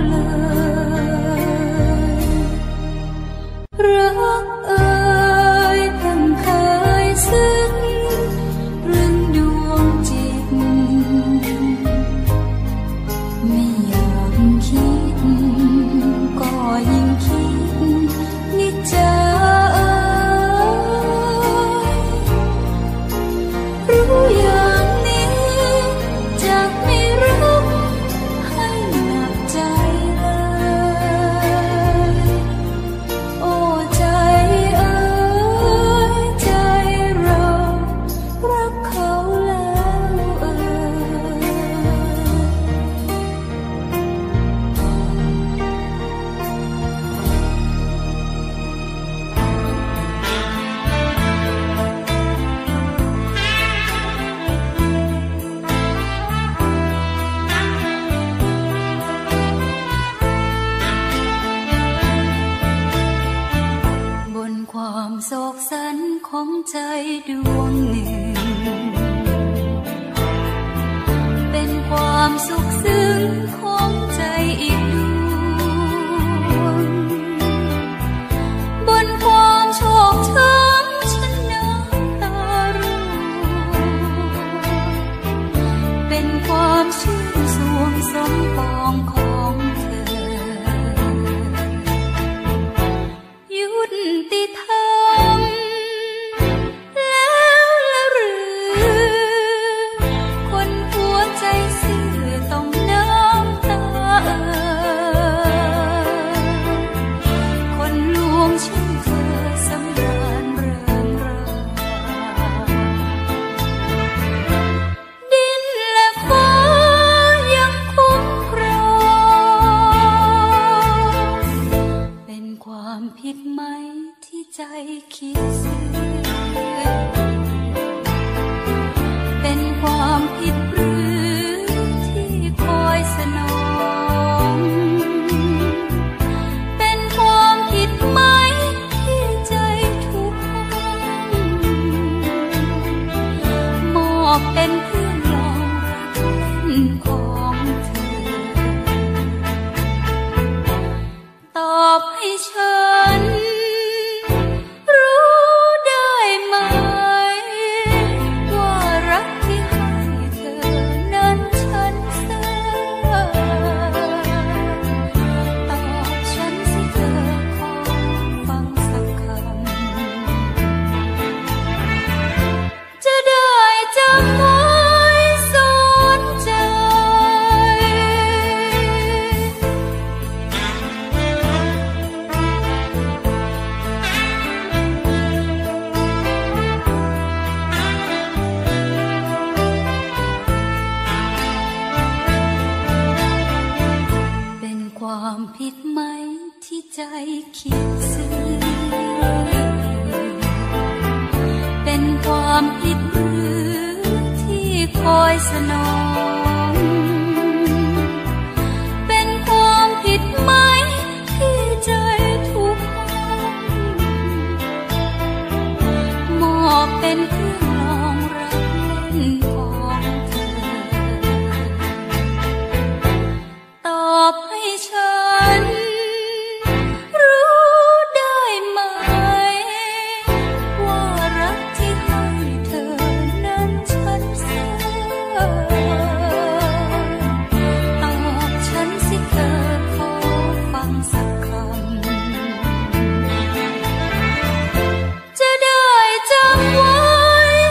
เลยรักเอ่ยเพิ่งเคยซึ้งรึงดวงจิตไม่อยากคิดก็ยิ่งคิดนิจจารู้อย่างนี้จะไม่รักให้หนักใจเลยโอ้ใจเอ่ยใจเรารักเขาแล้วเอ่บนความโศกสันของใจดวงหนึ่งเป็นความสุขซึ้งของใจอีกดวงบนความโชคช้ำฉันน้ำตาร่วงเป็นความชื่นสวงสมปองของเธอยุติธรรมแล้วละหรือคนหัวใจซื่อต้องน้ำตาเอ่อคนลวงช่างเธอสำราญเริงราดินและฟ้ายังคุ้มครองเป็นความผิดไหมที่ใจคิดซื่อเป็นความผิดหรือที่คอยสนองเป็นความผิดไหมที่ใจทุกข์มอบเป็นเพื่อนลองรักเล่นของเธอตอบให้ฉันรู้ได้ไหมว่ารักที่ให้เธอนั้นฉันเสียตอบฉันสิเธอขอฟังสักคำจะได้จำไว้สอนใจเป็นความผิดไหมที่ใจคิดซื่อเป็นความผิดหรือที่คอยสนองเป็นความผิดไหมที่ใจทุกข์มอบเป็นเพื่อนลองรักเล่นของเธอตอบให้ฉันรู้ได้ไหมว่ารักที่ให้เธอนั้นฉันเสียตอบฉันสิเธอขอฟังสักคำจะได้จำไว้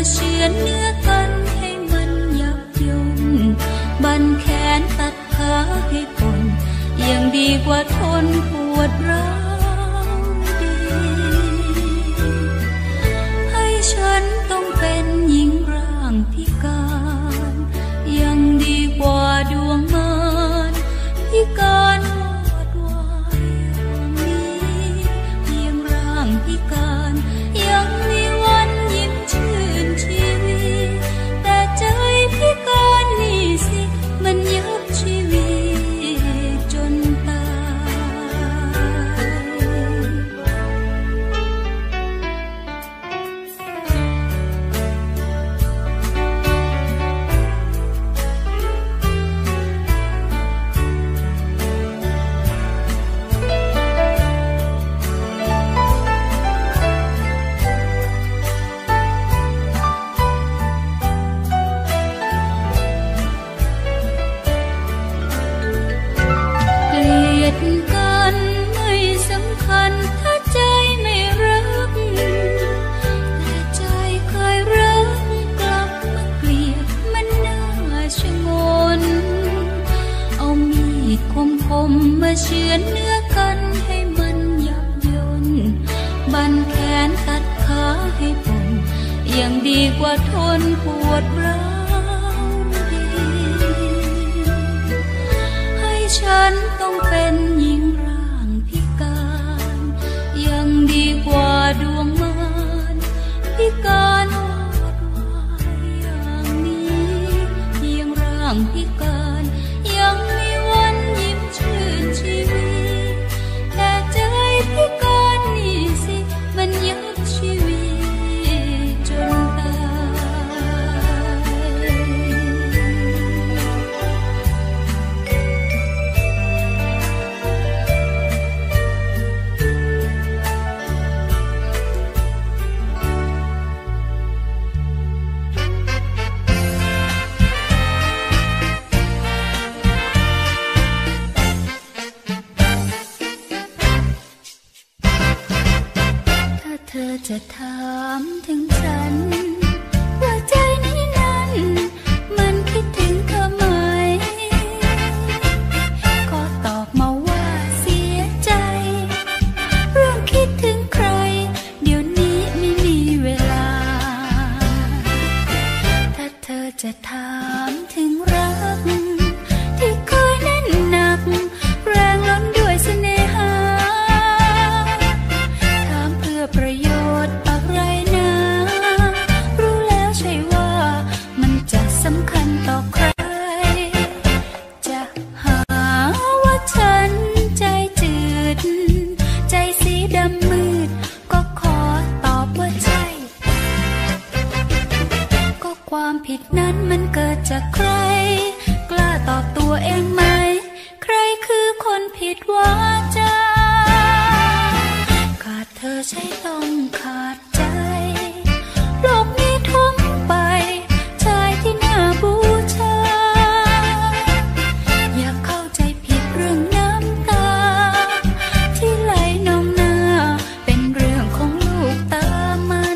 เฉือนเนื้อกันให้มันยับยุนบันแขนตัดขาให้ปนยังดีกว่าทนปวดร้าวดีให้ฉันต้องเป็นหญิงร่างพิการยังดีกว่าดวงมารพิการวอดวายนี้เพียงร่างพิการยังมีวันยิ้มชื่นชีวิตแต่ใจพิการนี่สิมันยับชีวิตจนตมาเฉือนเนื้อกันให้มันยับย่นบันแขนตัดขาให้ปนยังดีกว่าทนปวดร้าวดีให้ฉันต้องเป็นหญิงร่างพิการยังดีกว่าดวงมารพิการวอดวายอย่างนี้เพียงร่างพิการยังมีวันยิ้มชื่นชีวิตแต่ใจพิการนี่สิมันยับชีวิตจนตเธอจะถามถึงฉันว่าใจนี้นั้นมันคิดถึงเธอไหมก็ตอบมาว่าเสียใจเรื่องคิดถึงใครเดี๋ยวนี้ไม่มีเวลาถ้าเธอจะถามถึงรักที่เคยแน่นหนักแรงล้นด้วยเสน่หาประโยชน์อะไรนะรู้แล้วใช่ว่ามันจะสำคัญต่อใครจะหาว่าฉันใจจืดใจสีดำมืดก็ขอตอบว่าใช่ก็ความผิดนั้นมันเกิดจากใครกล้าตอบตัวเองไหมใครคือคนผิดวาจาขาดเธอใช่ต้องขาดใจโลกนี้ทุ่มไปชายที่น่าบูชาอย่าเข้าใจผิดเรื่องน้ำตาที่ไหลนองหน้าเป็นเรื่องของลูกตามัน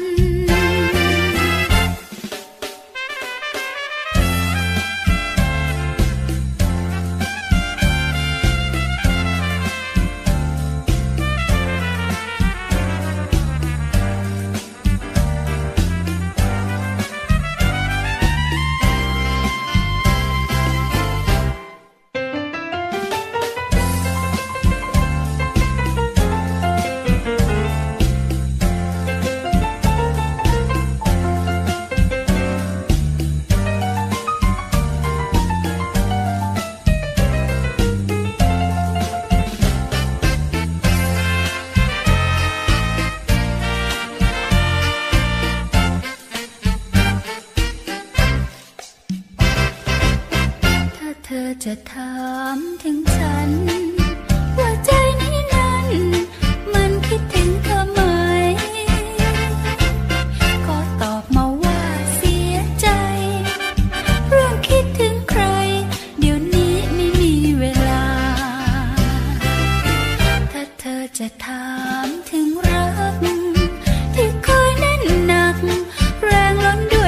จะถามถึงฉันว่าใจนี้นั้นมันคิดถึงเธอไหมก็ตอบมาว่าเสียใจเรื่องคิดถึงใครเดี๋ยวนี้ไม่มีเวลาถ้าเธอจะถามถึงรักที่เคยแน่นหนักแรงล้นด้วย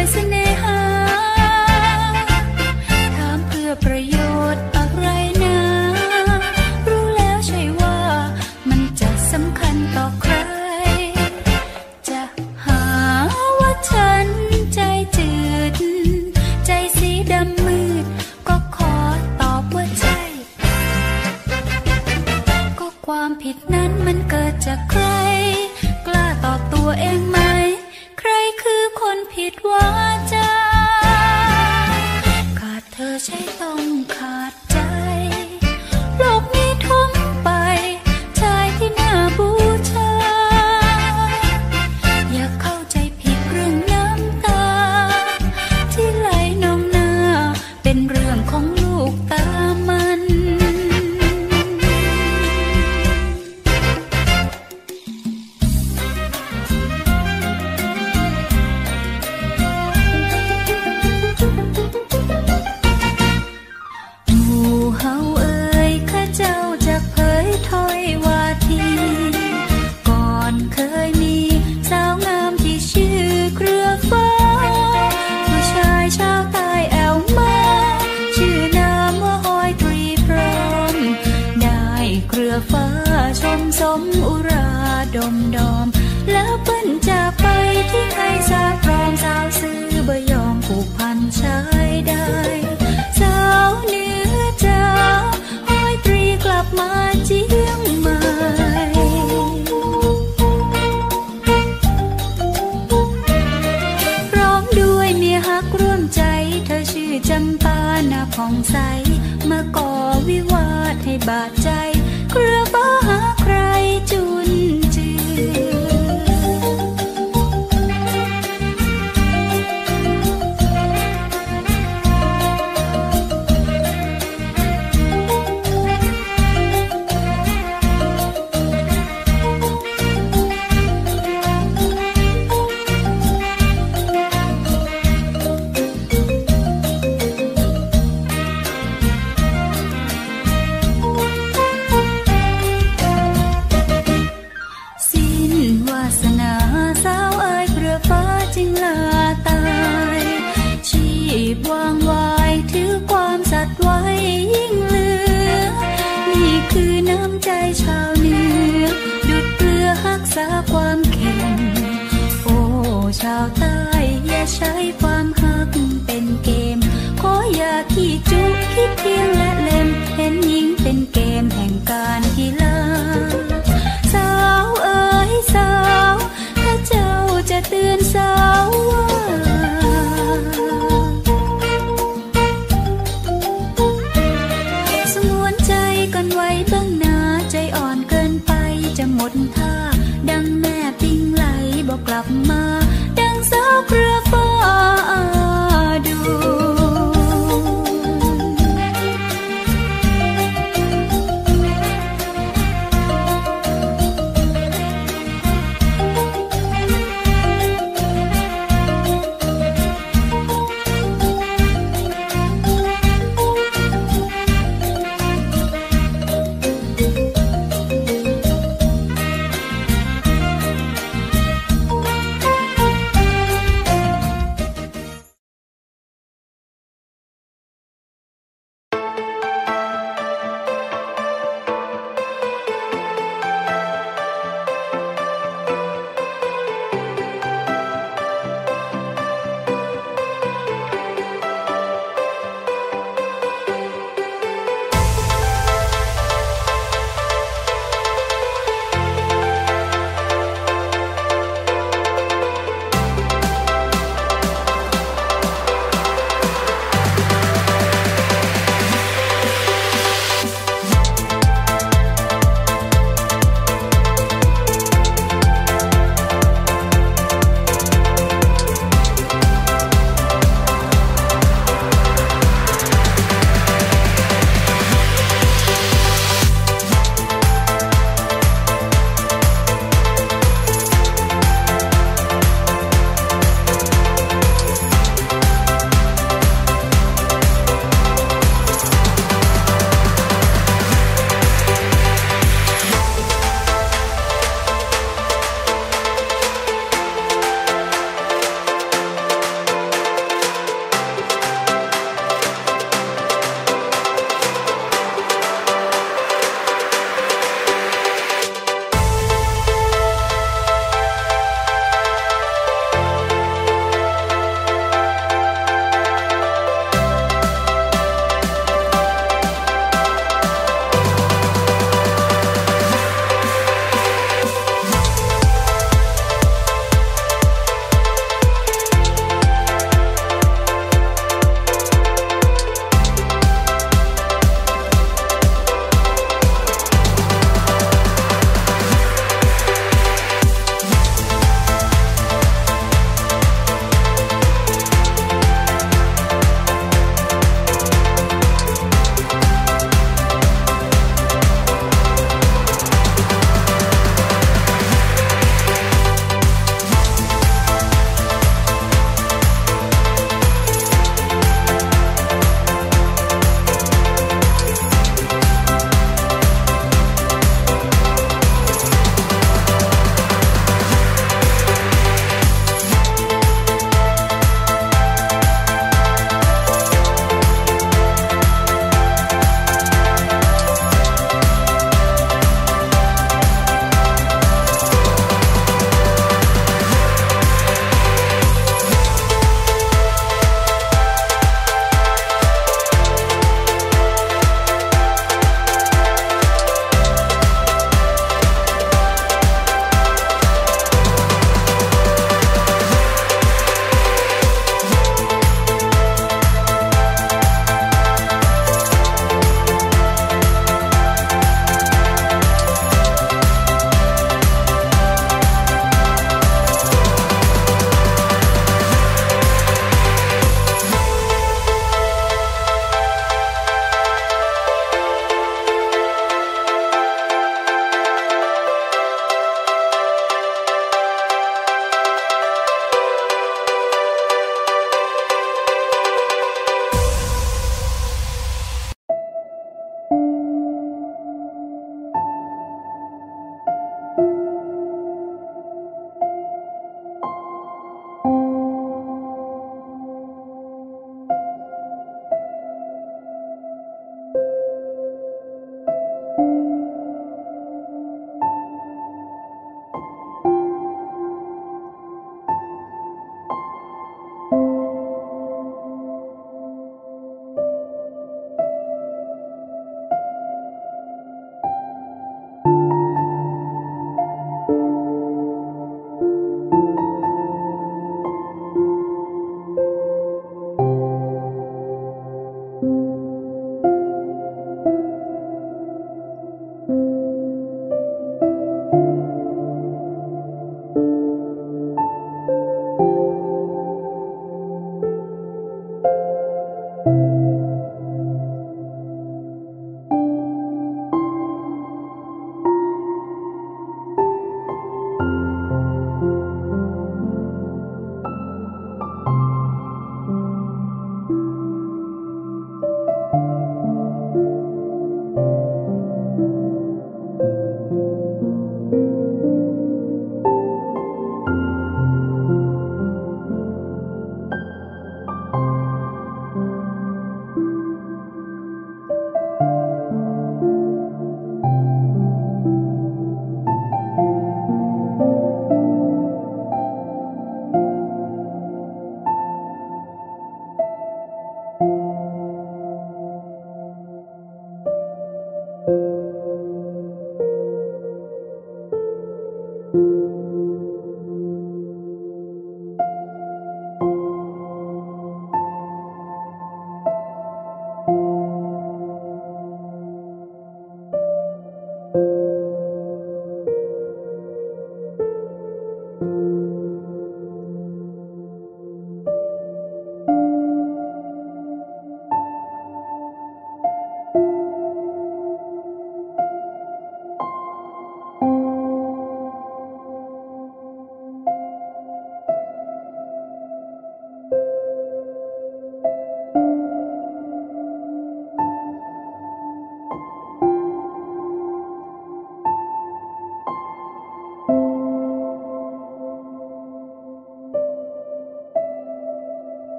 ผิดนั้นมันเกิดจากใครกล้าตอบตัวเองไหมใครคือคนผิดวาจาขาดเธอใช่ต้องขาดใจโลกนี้ทุ่มไปชายที่น่าบูชาอย่าเข้าใจผิดเรื่องน้ำตาที่ไหลนองหน้าเป็นเรื่องของลูกตามันฟ้าชมสมอุราดมดอมแล้วเปิ้นจากไปที่ใครสาพรอมสาวซื้อบ่ยอมผูกพันชายได้สาวเหนือจ้าห้อยตรีกลับมาเจียงใหม่พร้อมด้วยเมียฮักร่วมใจเธอชื่อจำปาหน้าผ่องใสมาก่อวิวาทให้บาดใจเกลือฟ้าหาใครจุนจืวางไว้ถือความสัตย์ไว้ยิ่งเหลือนี่คือน้ำใจชาวเหนือดุจเกลือรักษาความเค็มโอ้ชาวใต้อย่าใช้ความฮักเป็นเกมขออย่าขี้จุกคิดเพียงและเล่มเห็นยิ่งเป็นเกมแห่งการกีฬาสาวเอ๋ยสาวถ้าเจ้าจะเตือนสาวว่าจะหมดท่าดังแม่ปิ้งไหลบอกกลับมา